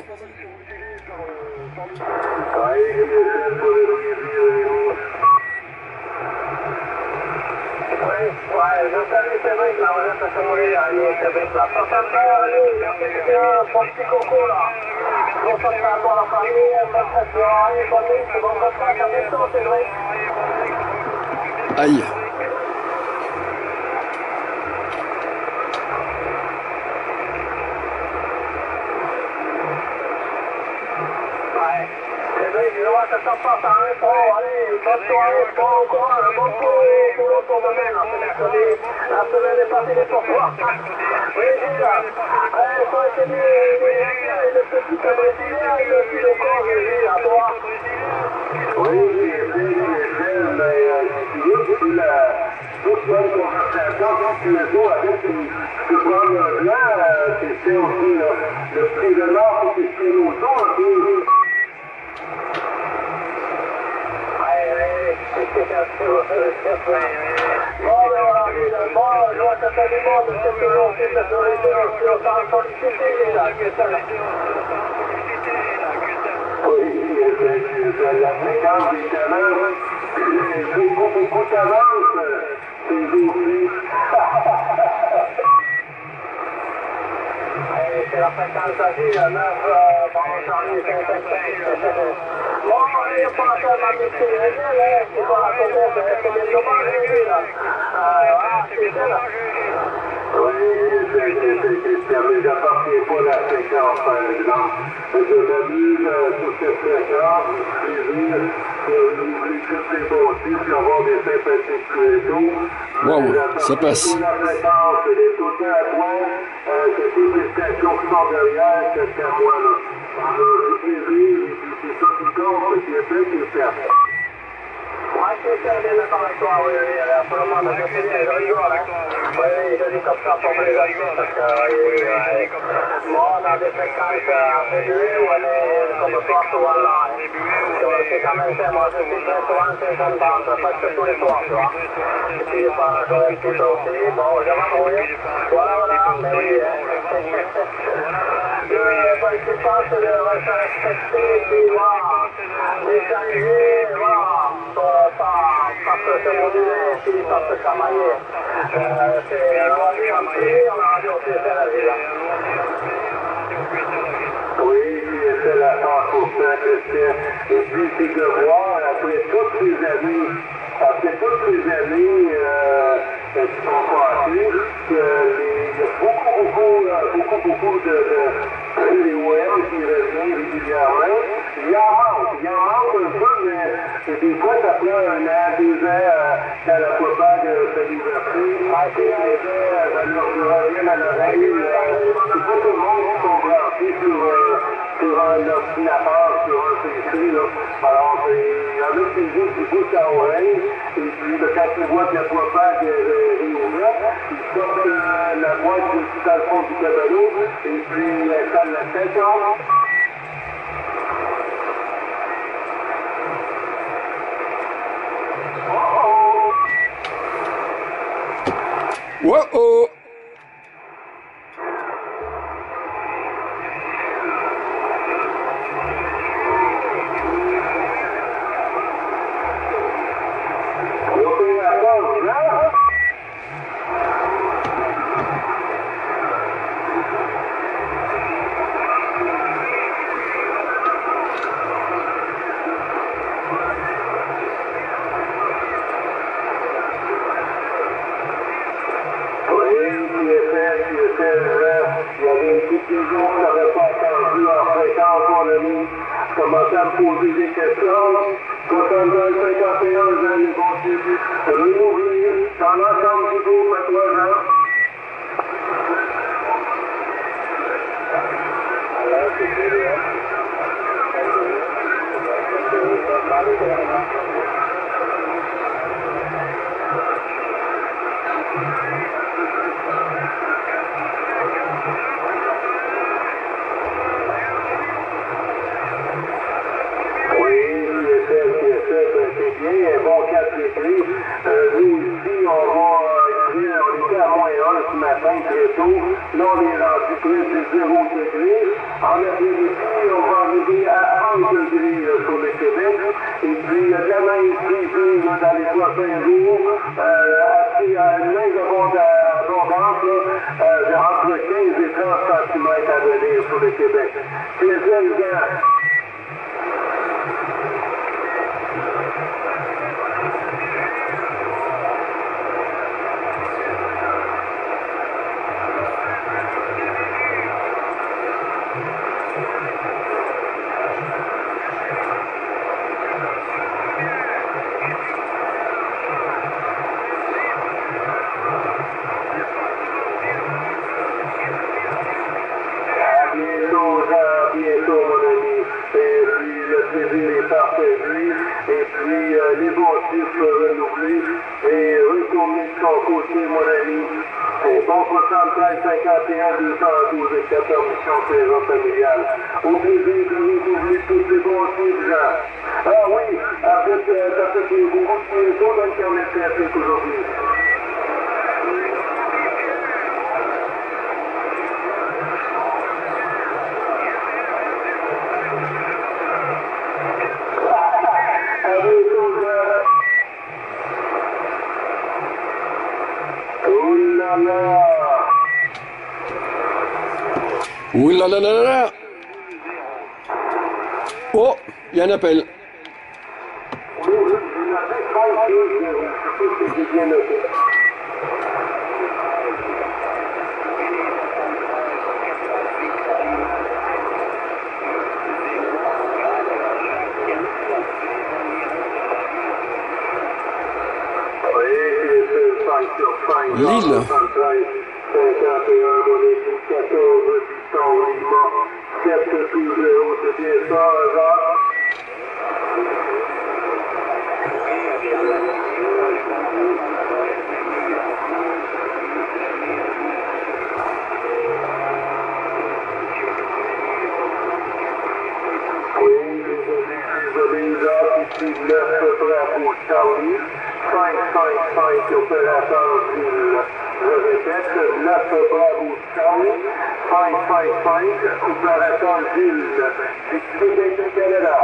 Ouais, je salue Cédric là, on est à mourir, Cédric là. 61, merci bien, bon petit coco là. Bon soutien à toi la famille, bonne session, bonne nuit, bon contact, à bientôt Cédric. Aïe. Cédric, je vois que ça passe à un pro, allez, bonne soirée, bon courage, bon pour le tour de main là, ce mercredi. La semaine est passée pour toi. Oui, Gilles, allez, toi et le petit Brésilien, et le petit corps, Gilles, à toi. Oui, mais c'est toute bonne conversation, donc tu le joues avec ce problème là, c'est aussi le prix de l'or, c'est ce qui nous tombe. Bon, mais voilà, bon, je vois que ça demande quelques jours de sécurité aussi au temps sollicité, là, que ça. Oui, c'est la fréquence des talents, beaucoup d'avance, ces jours-ci. C'est la fréquence à vie, 9, bon, janvier 55. Bon, il n'y a pas de magnifique réglé, qui va raconter, c'est des dommages, là. Voilà, c'est ça, là. Oui, ça ne nous appartient pas la fréquence, par exemple. Je m'amuse sur cette fréquence, plaisir, toutes les bâtis, puis avoir des sympathiques créneaux. Waouh, ça passe. La fréquence, elle est tout le temps à point, que toutes les stations qui sont derrière, c'est à moi, là. Alors, c'est plaisir, et puis c'est ça qui compte, qui est fait, qui est fait. Moi, je suis bien d'accord avec toi, oui, pour le moment, je rigole, hein. Oui, je dis comme ça pour les amis, parce que, moi, on a des fréquences attribuées, où on est comme toi, souvent là, hein. C'est quand même fait, moi, je suis très souvent 50 ans, presque tous les soirs, tu vois. Et puis, je reste tout aussi, bon, je vais mourir. Voilà, mais oui, ce qui passe de se respecter, puis voilà, d'échanger, voilà, pas se moduler, puis pas se chamailler. C'est la radio en privé, on a radio aussi, c'est la vie, là. Oui, c'est la 100%, Christian. Et puis, c'est de voir, après toutes ces années, qui sont passées, qu'il y a beaucoup de l'OM qui revient régulièrement. Il en manque un peu, mais des fois, ça prend 1 an, 2 ans, quand la propagande de l'ouverture. Puis ça leur revient à l'oreille. C'est pas tout le monde qui sont branchés sur un ordinateur, sur un PC, là. Alors, il y en a qui jouent du bouche à oreille, et puis quand ils voient que la propagande est ouverte, ils sortent la boîte dans le fond du cadeau, et puis ils installent la station. Wow oh. de poser des questions. 62-51, vous allez continuer. Renouveler dans l'ensemble du groupe à 3 ans. Nous, ici, on était à moins 1 ce matin, très tôt. Là, on est rendu près de 0 degrés. En après-midi, on va arriver à 1 degré sur le Québec. Et puis, il y a de la neige prévue dans les prochains jours. Assez une neige abondante, entre 15 et 30 cm à venir sur le Québec. C'est élégant. Et puis les bons chiffres renouvelés et retourner de son côté, mon ami. Et bon 73 51 212 et 4 permissions saison familiale. Au plaisir de renouveler tous les bons chiffres. Ah oui, en fait, ça fait beaucoup de choses dans le carnet de trafic aujourd'hui. Ouh là là là là. Oh, il y a un appel. Lille. 7-12-0, c'est bien ça, Jacques? Oui, désolé, Jacques, ici 9 Bravo Charlie, 555 opérateur Ville. Je répète, 9 Bravo Charlie, 555 opérateur Ville du Québec du Canada.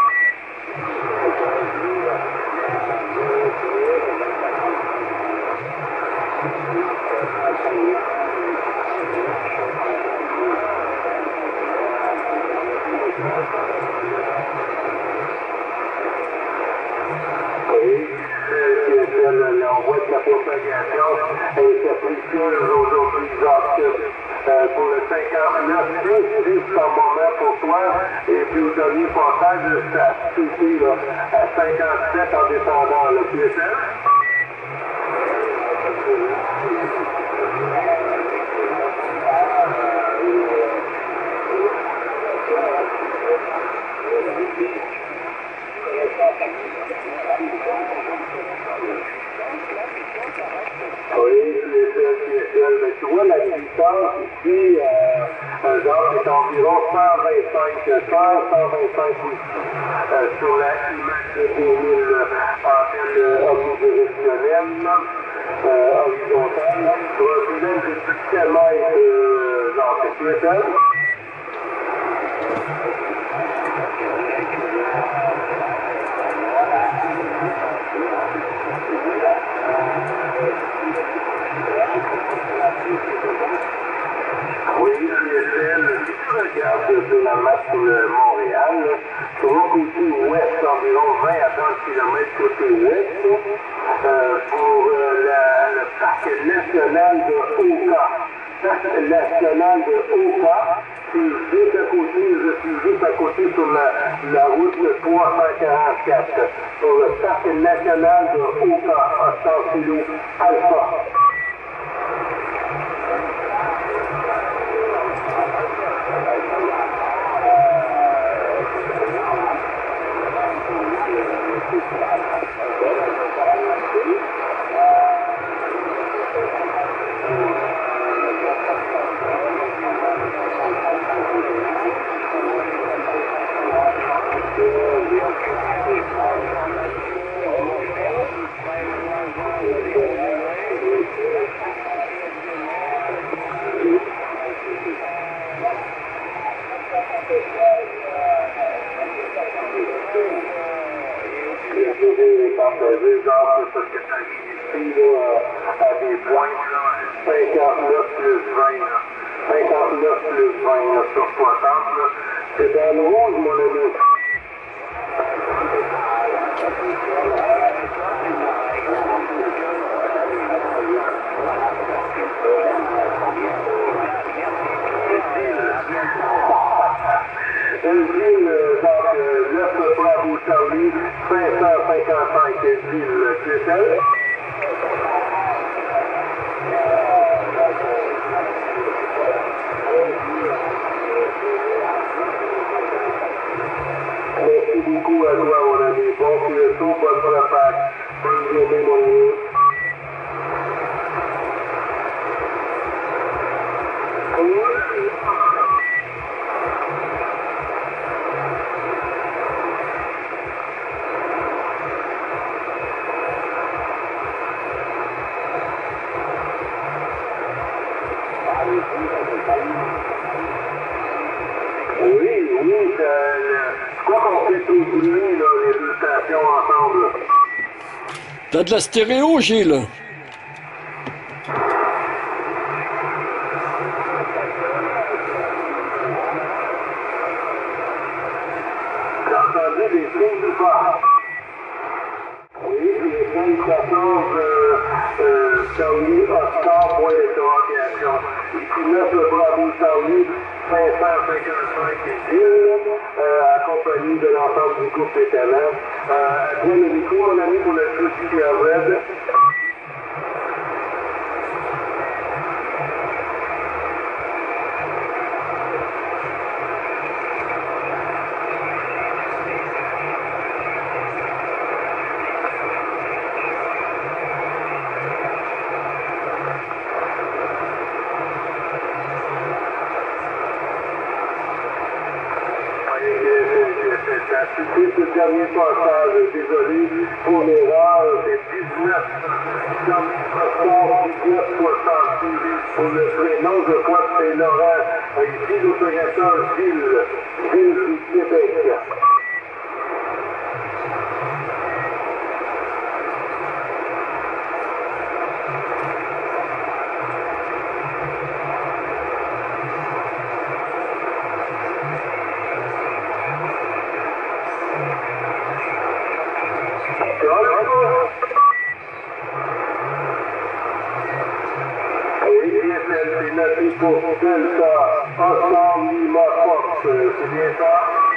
L'envoi de la propagation est précieuse aujourd'hui, Jacques, pour le 59 plus par moment pour toi, et puis au dernier passage, ça a sauté à 57 en descendant le PSL. Mais tu vois, la distance ici, genre, c'est environ 125 aussi, sur la IMAX 2000 antenne omnidirectionnelle, horizontale, sur un tunnel de 17 mètres, genre, c'est piéton. Oui, si tu regardes sur la map pour Montréal, tu vois côté ouest, environ 20 à 30 km côté ouest, pour le parc national de Oka. Parc national de Oka, C'est juste à côté, je suis juste à côté sur la route 344, sur le parc national de Haut-Ostensilo Alpha. Parce que ça arrive ici à des points, 59 plus 20, 59 plus 20 sur 60. C'est dans le rouge, mon ami. Ville, donc, 9 Bravo Charlie, 555 ville QSL. Merci beaucoup à toi, mon ami. Bon QSO, bonne préparation. Bonne journée, mon ami. Oui, je crois qu'on fait tout de nuit, là, les deux stations ensemble. T'as de la stéréo, Gilles? J'ai entendu des signes du bas. Oui, les 14 Charlie Oscar, point d'interrogation. Ici 9 Bravo Charlie, 555 villes, accompagné de l'ensemble du groupe des talents. Toi, le micro, mon ami, pour le souci à Red. Ce dernier passage, désolé pour l'erreur, c'est 19 pour le prénom, je crois que c'est Laurent, ici l'opérateur ville du Québec. C'est noté pour Delta, ensemble, Lima, Fox, c'est bien ça?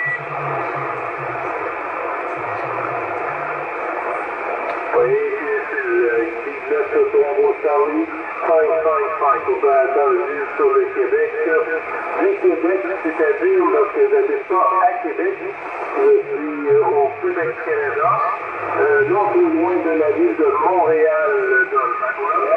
Oui, c'est le 9 Bravo Charlie, 555, opérateur juste sur le Québec. Du Québec, c'est-à-dire lorsque je n'habite pas à Québec, je suis au Québec Canada, non plus loin de la ville de Montréal, dans le Magua.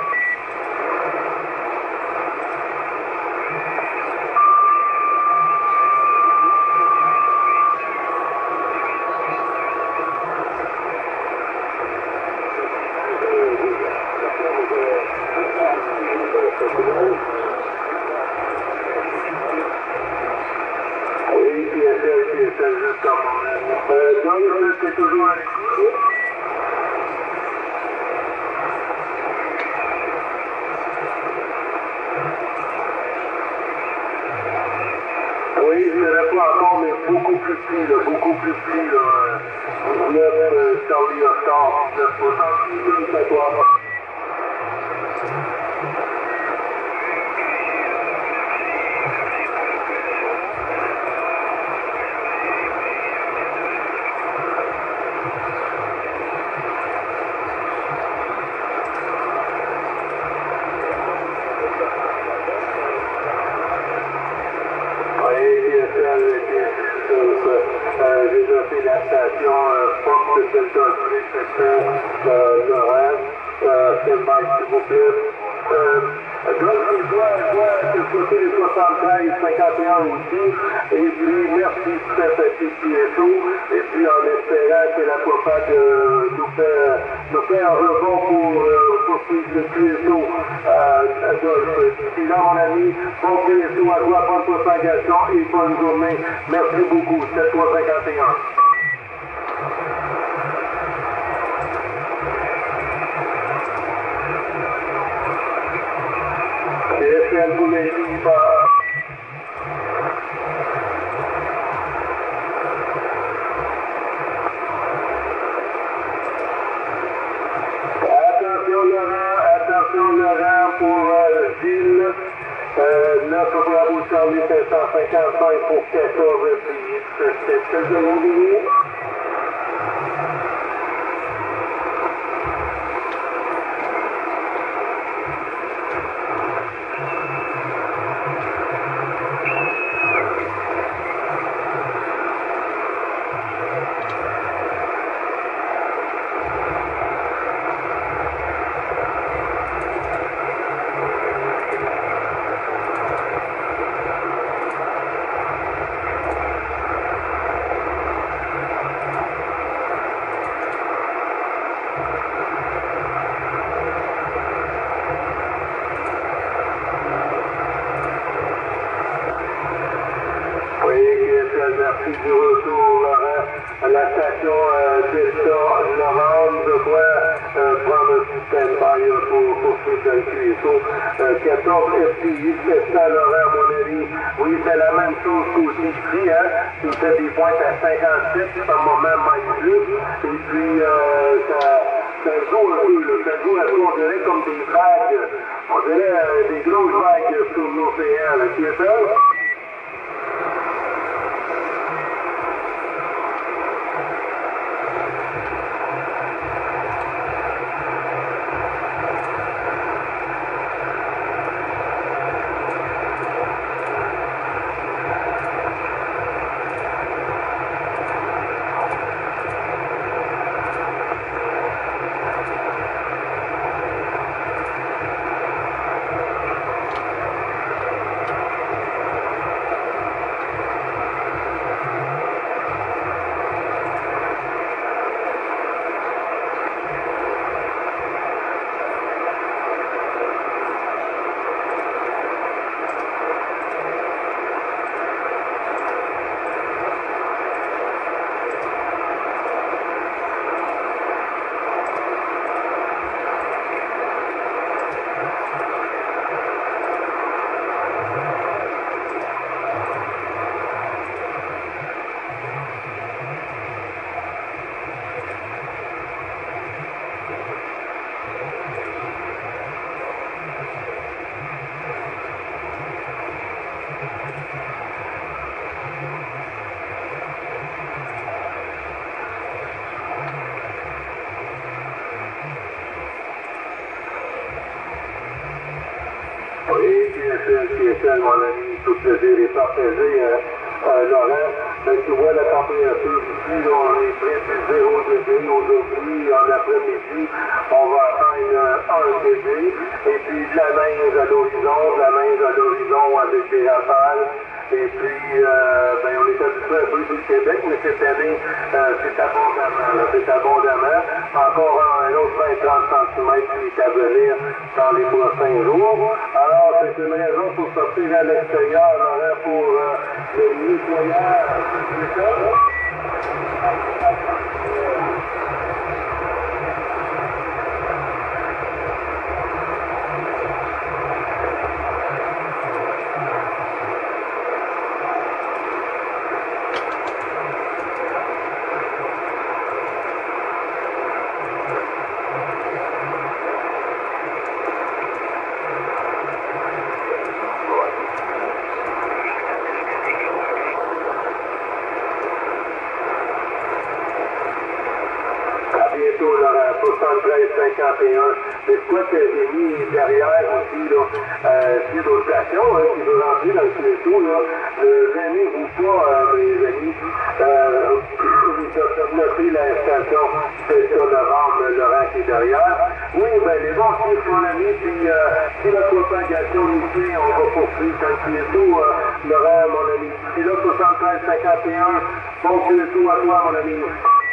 C'est toujours à l'écoute. Oui, je ne l'ai pas encore, mais beaucoup plus petit, là, beaucoup plus petit, là. 19 Charlie Oscar, 9 60 à toi. J'ai noté la station Fox Delta Plus Laurent. Stand-by, s'il vous plaît. Donc, je dois souhaiter les 73, 51 aussi. Et puis, merci pour cette petite TSO. Et puis, en espérant que la propade nous fait un rebond pour suivre le TSO. D'ici là, mon ami, bon TSO à toi, bonne propagation et bonne journée. Merci beaucoup. 7351. DSL pour les livres. Attention Laurent pour Gilles. 9 Bravo Charlie 755 pour 14 reprises. C'est ce que je vous dis. Merci du retour, Laurent. La station Delta Laurent devrait prendre un petit stand-by pour suivre le QSO. 14 FTI, 700 Laurent, à mon avis. Oui, c'est la même chose qu'aussi ici, hein. Il fait des pointes à 57 par moment, même plus. Et puis, ça joue un peu, on dirait comme des vagues. On dirait des grosses vagues sur l'océan, le QSO. TSL, mon ami, tout plaisir est partagé, Laurent. Tu vois la température ici, là, on est près de 0 degré aujourd'hui, en après-midi, on va atteindre 1 degré, et puis de la neige à l'horizon avec des rafales. Et puis, on est habitué un peu du Québec, mais cette année, c'est abondamment. Encore un autre 20-30 cm qui est à venir dans les prochains jours. Alors, c'est une raison pour sortir à l'extérieur, Laurent, pour le nettoyage. C'est ça? bientôt là, 73-51. Mais quoi que j'ai mis derrière aussi, là, c'est d'autres stations qui veut rentrer dans le plateau, là. Gênez-vous pas, mes amis. oui, la station Station Novembre, Laurent qui est derrière. Oui, ben les bons chiffres, mon ami, puis si la propagation nous suit, on va poursuivre quand il est tout, Laurent, mon ami. C'est là 73-51, bon Dieu tout à toi, mon ami.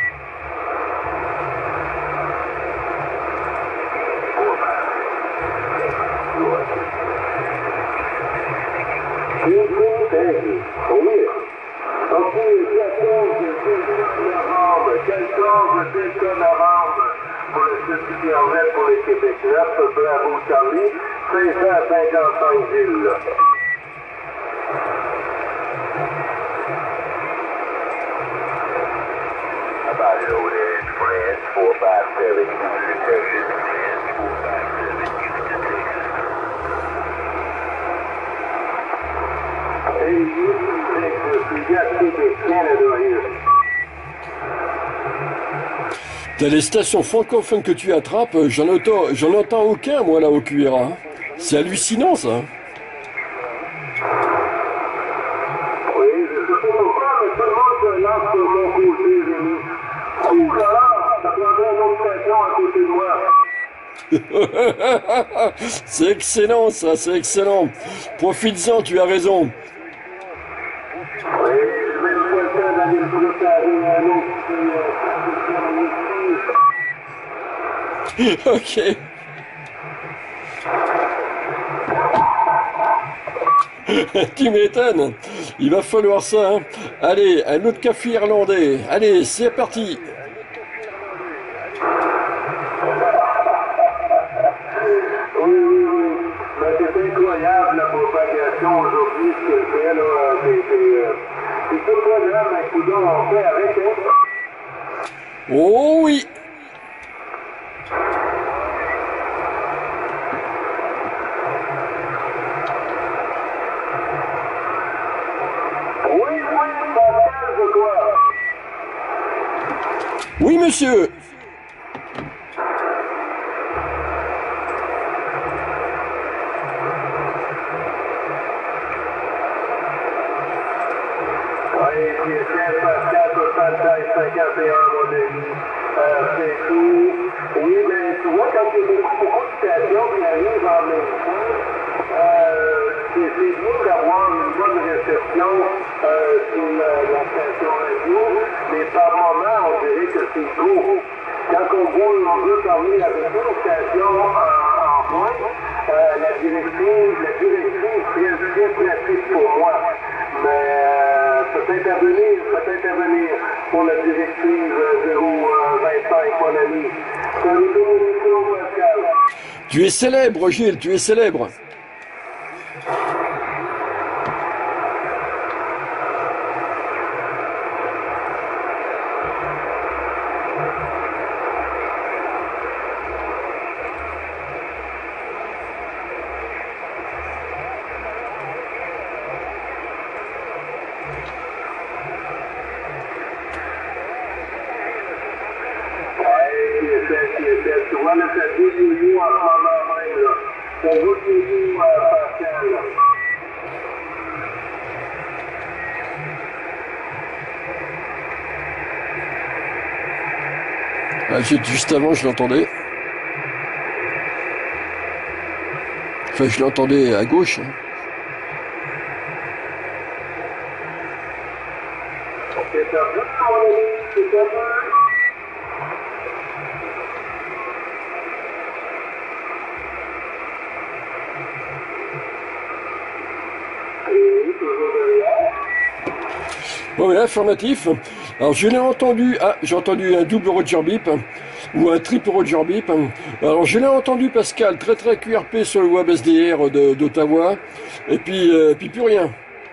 Thank you. Oui. Ok, 14 novembre pour le site Internet pour les Québécois, bravo Charlie, 555 villes. About it over there in France, 457, Houston, Texas, France, 457, Houston, Texas. Hey, Houston, Texas, we got Quebec, Canada here. T'as les stations francophones que tu attrapes, j'en entends aucun, moi, là, au QRA. C'est hallucinant, ça. Oui, je sais pas pourquoi, mais tout le monde se lance sur mon côté, Rémi. Ouh là là, ça prendrait une autre station à côté de moi. C'est excellent, ça, c'est excellent. Profites-en, tu as raison. Oui, je vais me faire d'aller me préparer un autre Ok. Tu m'étonnes. Il va falloir ça. Hein. Allez, un autre café irlandais. Allez, c'est parti. Oui. Mais c'est incroyable la propagation aujourd'hui, ce qu'elle fait, là. C'est tout ça, là, mais coudonc, on fait avec, hein. Oh oui. Pascal, je crois. Oui, monsieur. Oui, c'est Pascal, 75-51, mon ami. C'est tout. Oui, mais tu vois, quand il y a beaucoup de stations qui arrivent en même temps, c'est bien d'avoir une bonne réception sur la station radio, mais par moment, on dirait que c'est trop. Quand on veut parler avec une station en point, la directrice serait très pratique pour moi. Mais peut-être à venir pour la directive 025, mon ami. Salut tout le monde, Pascal. Tu es célèbre, Gilles, tu es célèbre. Tu vois, là, ça dit yo-yo en ce moment même, là. Ça joue yo-yo Pascal, là. Ah, juste avant, je l'entendais. Enfin, je l'entendais à gauche. Hein. C'est perdu, mon ami, c'est perdu. Oui, affirmatif. Alors, je l'ai entendu. Ah, j'ai entendu un double Roger Beep ou un triple Roger Beep. Alors, je l'ai entendu, Pascal, très QRP sur le web SDR d'Ottawa. Et puis plus rien.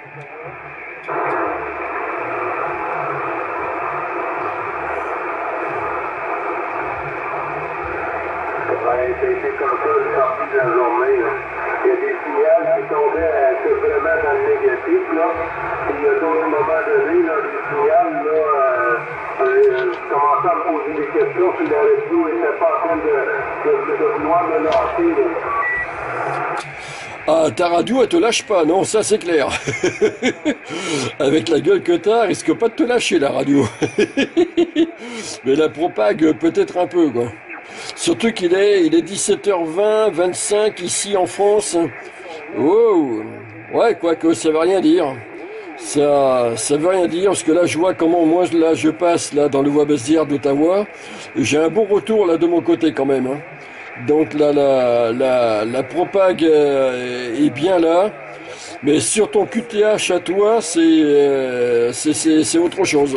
C'est comme ça, une partie de la journée. Là. Il y a des signaux qui tombaient vraiment dans le négatif. Là. Et il y a d'autres moments donnés, là, des signaux, là, je commençais à me poser des questions si la radio n'était pas en train de vouloir me lâcher. Là. Ah, ta radio, elle te lâche pas, non, ça c'est clair. Avec la gueule que t'as, elle risque pas de te lâcher, la radio. Mais la propague, peut-être un peu, quoi. Surtout il est 17h20, 25 ici en France. Wow. Ouais, quoique, ça veut rien dire. Ça veut rien dire, parce que là, je vois comment moi, là, je passe, là, dans le Voie-Bessières d'Ottawa. J'ai un bon retour, là, de mon côté, quand même, hein. Donc là, la propague est bien là, mais sur ton QTH à toi, c'est autre chose.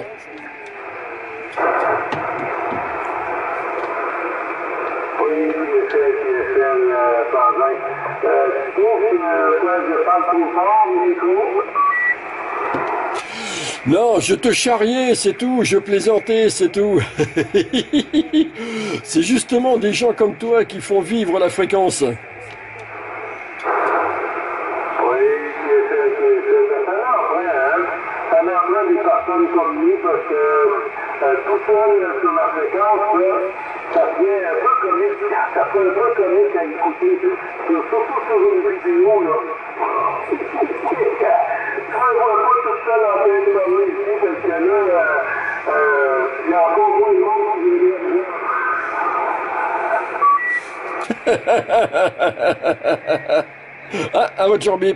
Oui, tu trouves que je parle trop fort au micro? Non, je te charriais, c'est tout, je plaisantais, c'est tout. C'est justement des gens comme toi qui font vivre la fréquence. Oui, ça leur prend des personnes comme nous parce que tout seul sur la fréquence, ça devient un peu comique. Ça fait un peu comique à écouter, surtout sur une vidéo, là. Je ne vois pas tout seul en train de parler ici parce que là, il y a encore moins de monde qui vient. Ah, à votre bip.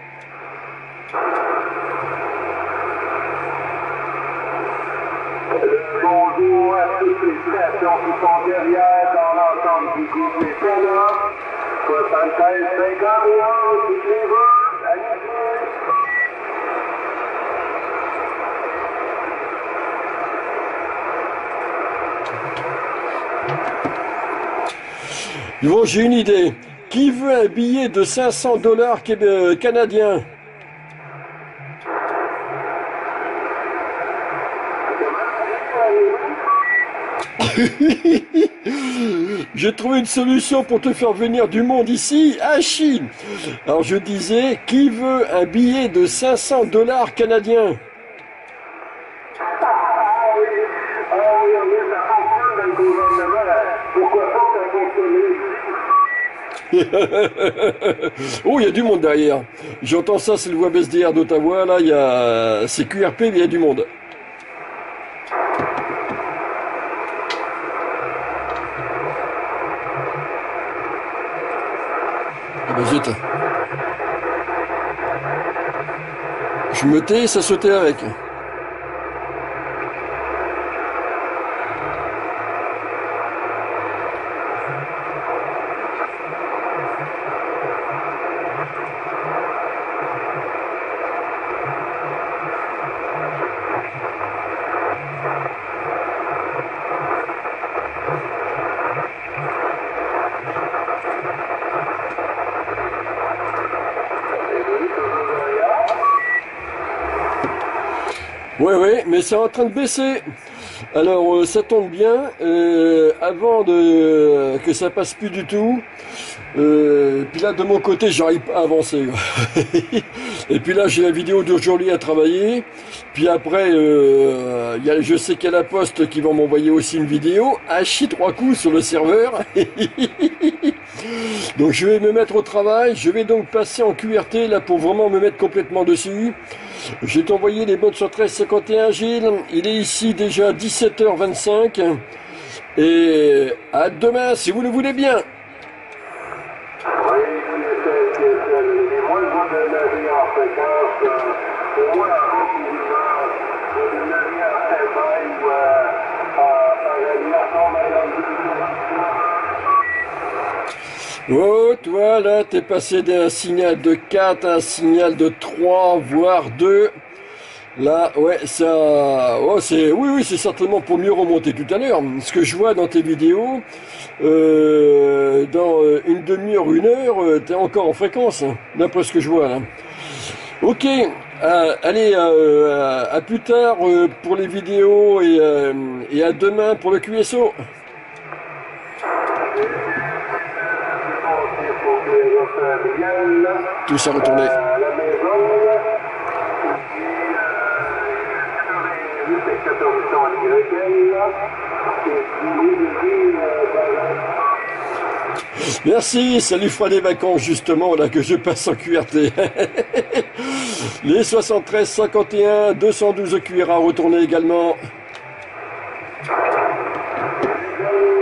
Bonjour à toutes les stations qui sont derrière dans l'ensemble du groupe des Pénats. 76, 51, toutes les rues, allez-y. Bon, j'ai une idée. Qui veut un billet de 500 $ canadiens? J'ai trouvé une solution pour te faire venir du monde ici, à Chine. Alors je disais, qui veut un billet de 500 $ canadiens? Ça fonctionne dans le gouvernement. Pourquoi pas que ça fonctionne? Oh, il y a du monde derrière. J'entends ça, c'est le Voie-Bessières d'Ottawa. Là, c'est QRP, mais il y a du monde. Ah ben zut. Je me tais, ça sautait avec. Oui, mais c'est en train de baisser. Alors, ça tombe bien. Avant que ça passe plus du tout. Puis là, de mon côté, j'arrive pas à avancer. Et puis là, j'ai la vidéo d'aujourd'hui à travailler. Puis après, je sais qu'il y a la Poste qui va m'envoyer aussi une vidéo. Hachi 3 coups sur le serveur. Donc je vais me mettre au travail. Je vais donc passer en QRT là pour vraiment me mettre complètement dessus. Je vais t'envoyer les bonnes sur 1351 Gilles. Il est ici déjà 17h25. Et à demain si vous le voulez bien. Oui, les moins vont démarrer en fréquence, au moins en continuant, vont démarrer en stand-by ou en réalisation, madame. Oh, toi, là, t'es passé d'un signal de 4 à un signal de 3, voire 2. Là, ouais, ça... Oh, oui, c'est certainement pour mieux remonter tout à l'heure. Ce que je vois dans tes vidéos, dans une demi-heure, 1 heure, t'es encore en fréquence, hein, d'après ce que je vois, là. Ok, allez, à plus tard pour les vidéos et à demain pour le QSO. Tous à retourner. Merci, ça lui fera des vacances justement là que je passe en QRT. Les 73 51 212 QRA retournés également.